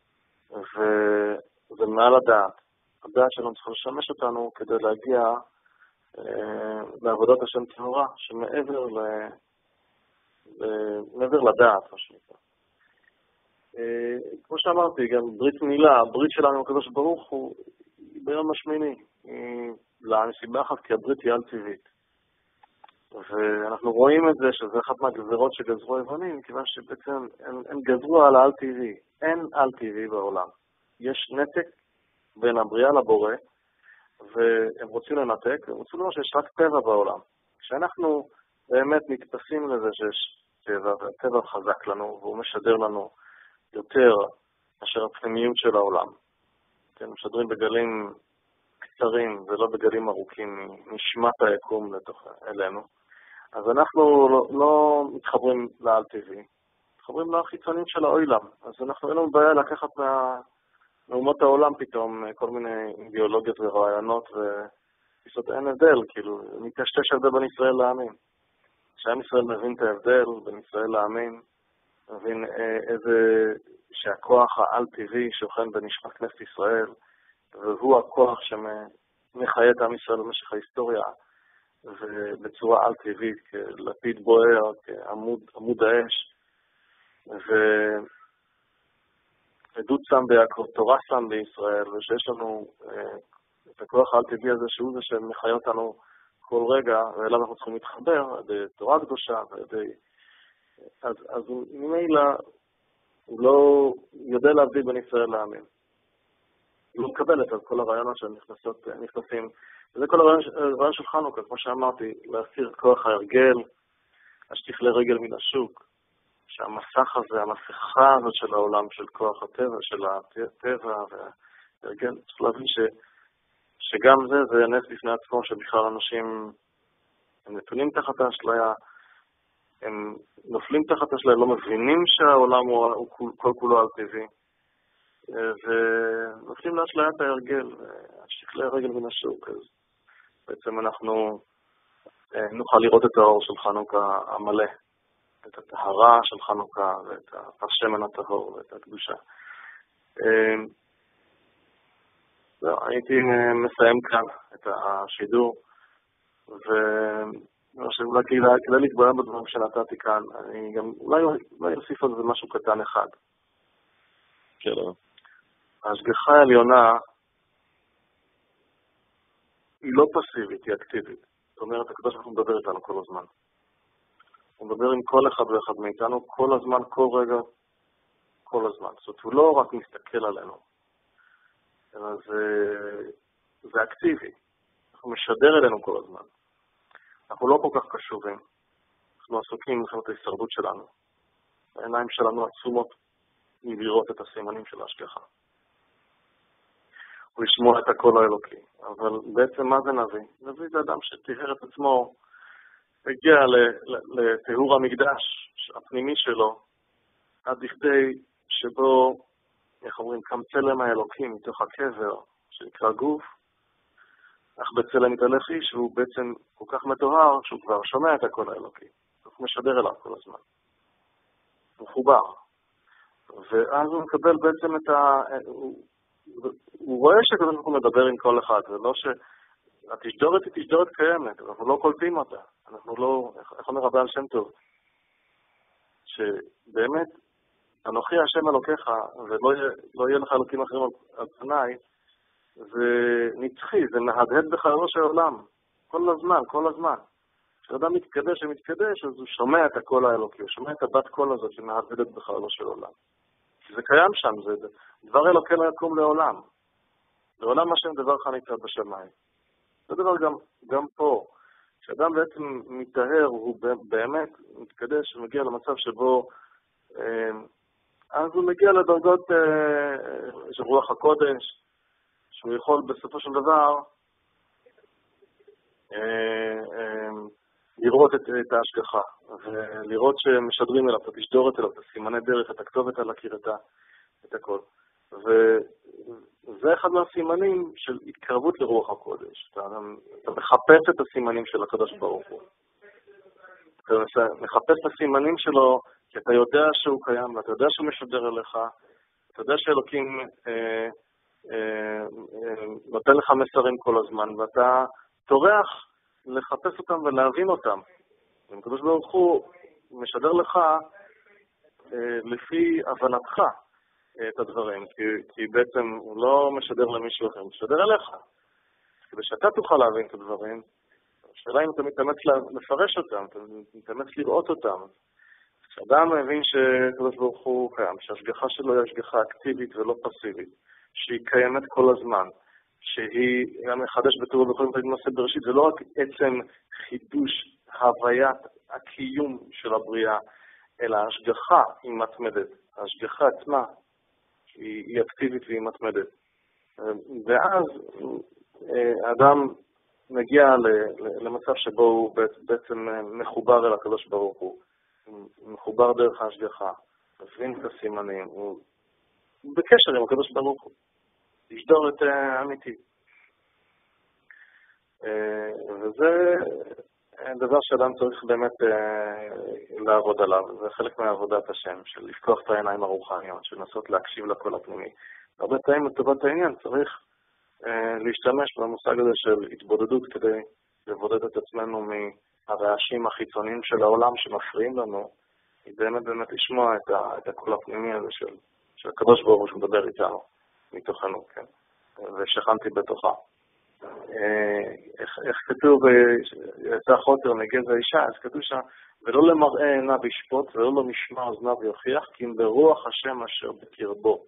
S2: וזה מעל הדעת. הדעת שלנו צריך לשמש אותנו כדי להגיע uh, לעבודת השם טהורה, שמעבר ל... מעבר לדעת, מה שנקרא. כמו שאמרתי, גם ברית מילה, הברית שלנו עם הקדוש ברוך הוא ביום השמיני. למה? מסיבה אחת, כי הברית היא על-טבעית. ואנחנו רואים את זה שזה אחת מהגזרות שגזרו היוונים, כיוון שבעצם הם, הם גזרו על העל-טבעי. אין על-טבעי בעולם. יש נתק בין הבריאה לבורא, והם רוצים לנתק, והם רוצים לומר שיש רק טבע בעולם. כשאנחנו באמת נתפסים לזה שיש טבע, והטבע חזק לנו, והוא משדר לנו יותר מאשר הפנימיות של העולם. כן, משדרים בגלים קצרים ולא בגלים ארוכים נשמת היקום לתוך אלינו. אז אנחנו לא, לא מתחברים לעל-טבעי, מתחברים לחיצונים של העולם. אז אנחנו אין לנו בעיה לקחת מה, מאומות העולם פתאום כל מיני אידיאולוגיות ורעיונות ותפיסות. אין הבדל, כאילו, מתשתש הבדל בין ישראל לעמים. כשעם ישראל מבין את ההבדל בין ישראל לעמים, מבין איזה, שהכוח העל-טבעי שוכן בנשמת כנסת ישראל, והוא הכוח שמחיה את עם ישראל במשך ההיסטוריה, ובצורה על-טבעית, כלפיד בוער, כעמוד האש, ועדות שם ביעקב, תורה שם בישראל, ושיש לנו את הכוח העל-טבעי הזה, שהוא זה שמחיה אותנו כל רגע, ואליו אנחנו צריכים להתחבר, על ידי תורה קדושה, ועל ידי... אז, אז ממילא הוא לא יודע להבדיל בין ישראל לעמים. הוא לא מקבל את כל הרעיונות שנכנסים. וזה כל הרעיון של חנוכה, כמו שאמרתי, להסיר את כוח ההרגל, השתכלי רגל מן השוק, שהמסך הזה, המסכה הזאת של העולם, של כוח הטבע, של הטבע וההרגל, צריך להבין ש, שגם זה, זה נס בפני עצמו, שבכלל אנשים הם נתונים תחת האשליה, הם נופלים תחת האשליה, לא מבינים שהעולם הוא, הוא כל, כל כולו על טבעי, ונופלים לאשליית ההרגל, השתכלי הרגל מן השוק. אז בעצם אנחנו נוכל לראות את האור של חנוכה המלא, את הטהרה של חנוכה, ואת השמן הטהור, ואת הקדושה. הייתי מסיים כאן את השידור, ואולי כדאי להתבונן בדברים שנתתי כאן, אני גם אולי אוסיף על זה משהו קטן אחד.
S1: כן.
S2: ההשגחה העליונה היא לא פסיבית, היא אקטיבית. זאת אומרת, הקדוש ברוך הוא מדבר איתנו כל הזמן. הוא מדבר עם כל אחד ואחד מאיתנו, כל הזמן, כל רגע, כל הזמן. זאת אומרת, הוא לא רק מסתכל עלינו, אלא זה, זה אקטיבי. הוא משדר אלינו כל הזמן. אנחנו לא כל כך קשובים. אנחנו עסוקים במלחמת ההישרדות שלנו. העיניים שלנו עצומות מלראות את הסימנים של ההשגחה. הוא ישמוע את הקול האלוקי. אבל בעצם מה זה נביא? נביא זה אדם שתיאר את עצמו, הגיע לתיאור המקדש הפנימי שלו, עד לכדי שבו, איך אומרים, קם צלם האלוקים מתוך הקבר, שנקרא גוף, אך בצלם מתהלך איש, והוא בעצם כל כך מטוהר, שהוא כבר שומע את הקול האלוקי. הוא משדר אליו כל הזמן. הוא חובר. ואז הוא מקבל בעצם את ה... הוא, הוא רואה שכזה אנחנו מדבר עם כל אחד, ולא ש... התשדורת היא תשדורת קיימת, אנחנו לא קולטים אותה. אנחנו לא... איך אומר רבי על שם טוב? שבאמת, אנוכי השם אלוקיך, ולא יהיה, לא יהיה לך אלוקים אחרים על פניי, זה נצחי, זה מהדהד בחייו של העולם. כל הזמן, כל הזמן. כשאדם מתקדש ומתקדש, אז הוא שומע את הקול האלוקי, הוא שומע את הבת קול הזאת שמהדהדת בחייו של העולם. זה קיים שם, זה דבר אלוקי לא יקום לעולם. לעולם השם דבר חניתה בשמיים. זה דבר גם, גם פה. כשאדם בעצם מתאר, הוא באמת מתקדש ומגיע למצב שבו, אה, אז הוא מגיע לדרגות אה, של רוח הקודש, שהוא יכול בסופו של דבר אה, אה, לראות את, את ההשגחה, ולראות שמשדרים אליו, את התשדורת אליו, את הסימני דרך, את הכתובת על הקיר, את, את הכל. וזה אחד מהסימנים של התקרבות לרוח הקודש. אתה, אתה מחפש את הסימנים של הקדוש ברוך הוא. אתה מחפש את הסימנים שלו, כי אתה יודע שהוא קיים, ואתה יודע שהוא משדר אליך, אתה יודע שאלוקים אה, אה, אה, נותן לך מסרים כל הזמן, ואתה טורח לחפש אותם ולהבין אותם. הקדוש ברוך הוא משדר לך אה, לפי הבנתך את הדברים, כי, כי בעצם הוא לא משדר למישהו אחר, הוא משדר אליך. כדי שאתה תוכל להבין את הדברים, השאלה אם אתה מתאמץ לפרש אותם, אתה מתאמץ לראות אותם. כשאדם מבין שקדוש ברוך הוא קיים, שההשגחה שלו היא השגחה אקטיבית ולא פסיבית, שהיא קיימת כל הזמן, שהיא גם מחדש בטור בכל מיני נושא בראשית, זה לא רק עצם חידוש הוויית הקיום של הבריאה, אלא ההשגחה היא מתמדת. ההשגחה עצמה היא, היא אקטיבית והיא מתמדת. ואז האדם מגיע למצב שבו הוא בעצם מחובר אל הקדוש ברוך הוא. מחובר דרך ההשגחה, מבין את הסימנים, הוא בקשר עם הקדוש ברוך הוא. לשדור את האמיתי. וזה דבר שאדם צריך באמת לעבוד עליו. זה חלק מעבודת השם, של לפתוח את העיניים הרוחניות, של לנסות להקשיב לקול הפנימי. הרבה פעמים לטובת העניין צריך להשתמש במושג הזה של התבודדות כדי לבודד את עצמנו מהרעשים החיצוניים של העולם שמפריעים לנו, היא באמת באמת לשמוע את, ה, את הקול הפנימי הזה של, של הקדוש ברוך הוא שמדבר איתנו, מתוכנו, כן? ושכנתי בתוכה. איך, איך כתוב, יצא חוטר מגזע אישה, אז כתוב שם, ולא למראה עינה בשפוט, ולא למשמע אוזנה ויוכיח, כי אם ברוח השם אשר בקרבו.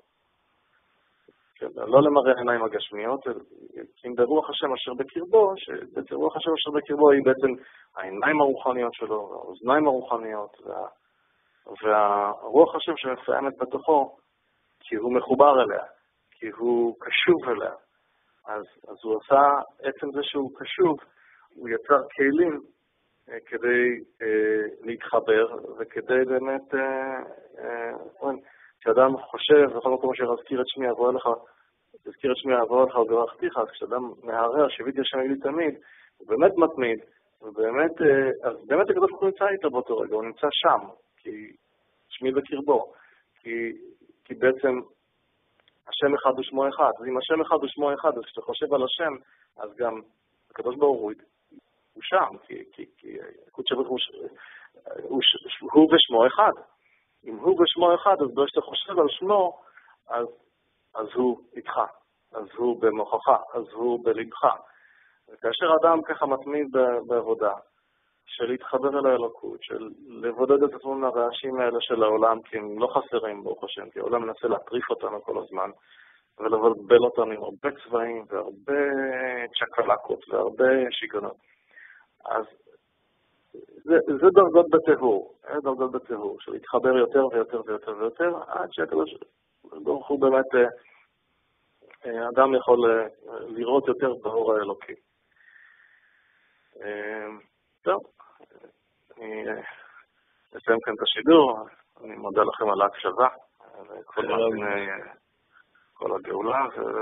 S2: לא למראה עיניים הגשמיות, כי אם ברוח השם אשר בקרבו, שבעצם רוח השם אשר בקרבו היא בעצם העיניים הרוחניות שלו, האוזניים הרוחניות, וה, והרוח השם שמפעמת בתוכו, כי הוא מחובר אליה, כי הוא קשוב אליה. אז, אז הוא עשה, עצם זה שהוא קשוב, הוא יצר כלים אה, כדי אה, להתחבר, וכדי באמת, אה, אה, כשאדם חושב, בכל מקום שיזכיר את שמי, אבוא אליך, תזכיר את שמי, אבוא אליך וברכתיך, אז כשאדם מהרר, שביט ישם לי תמיד, הוא באמת מתמיד, ובאמת, אה, אז באמת הקדוש ברוך הוא נמצא איתו באותו רגע, הוא נמצא שם, כי שמי בקרבו, כי, כי בעצם, השם אחד ושמו אחד. אז אם השם אחד ושמו אחד, אז כשאתה חושב על השם, אז גם הקדוש ברוך הוא, הוא שם, כי, כי, כי הקודש ברוך הוא, הוא, הוא ושמו אחד. אם הוא ושמו אחד, אז כשאתה חושב על שמו, אז, אז הוא איתך, אז הוא במוחך, אז הוא בלבך. וכאשר אדם ככה מתמיד בעבודה, של להתחבר אל האלוקות, של לבודד את עצמם מהרעשים האלה של העולם, כי הם לא חסרים ברוך השם, כי העולם מנסה להטריף אותנו כל הזמן, ולבלבל אותנו עם הרבה צבעים, והרבה צ'קלקות, והרבה שיגעונות. אז זה, זה דרגות בטהור, זה דרגות בטהור, של להתחבר יותר ויותר ויותר ויותר, עד שהקדוש ברוך הוא באמת, אדם יכול לראות יותר באור האלוקי. טוב, אני אסיים כאן את השידור, אני מודה לכם על ההקשבה, כל מאזיני כל הגאולה,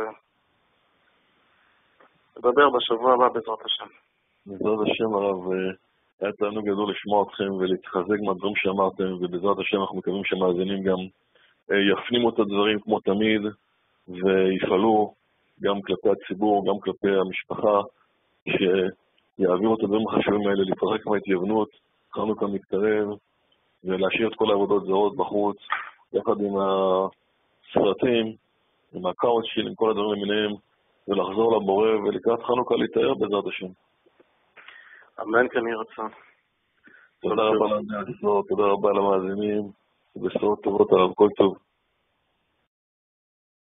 S2: ונדבר בשבוע הבא בעזרת השם.
S1: בעזרת השם הרב, היה תענוג גדול לשמוע אתכם ולהתחזק מהדברים שאמרתם, ובעזרת השם אנחנו מקווים שהמאזינים גם יפנימו את הדברים כמו תמיד, ויפעלו גם כלפי הציבור, גם כלפי המשפחה, ש... יעבירו את הדברים החשובים האלה, להתרחק מההתייוונות, חנוכה מתקרב, ולהשאיר את כל העבודות זרות בחוץ, יחד עם הסרטים, עם הקאוצ'ים, עם כל הדברים למיניהם, ולחזור לבורא, ולקראת חנוכה להתאר בעזרת השם.
S2: אמן כן יהי רצון.
S1: תודה רבה למאזינים, תודה רבה למאזינים, ובשורות טובות הרב, כל טוב.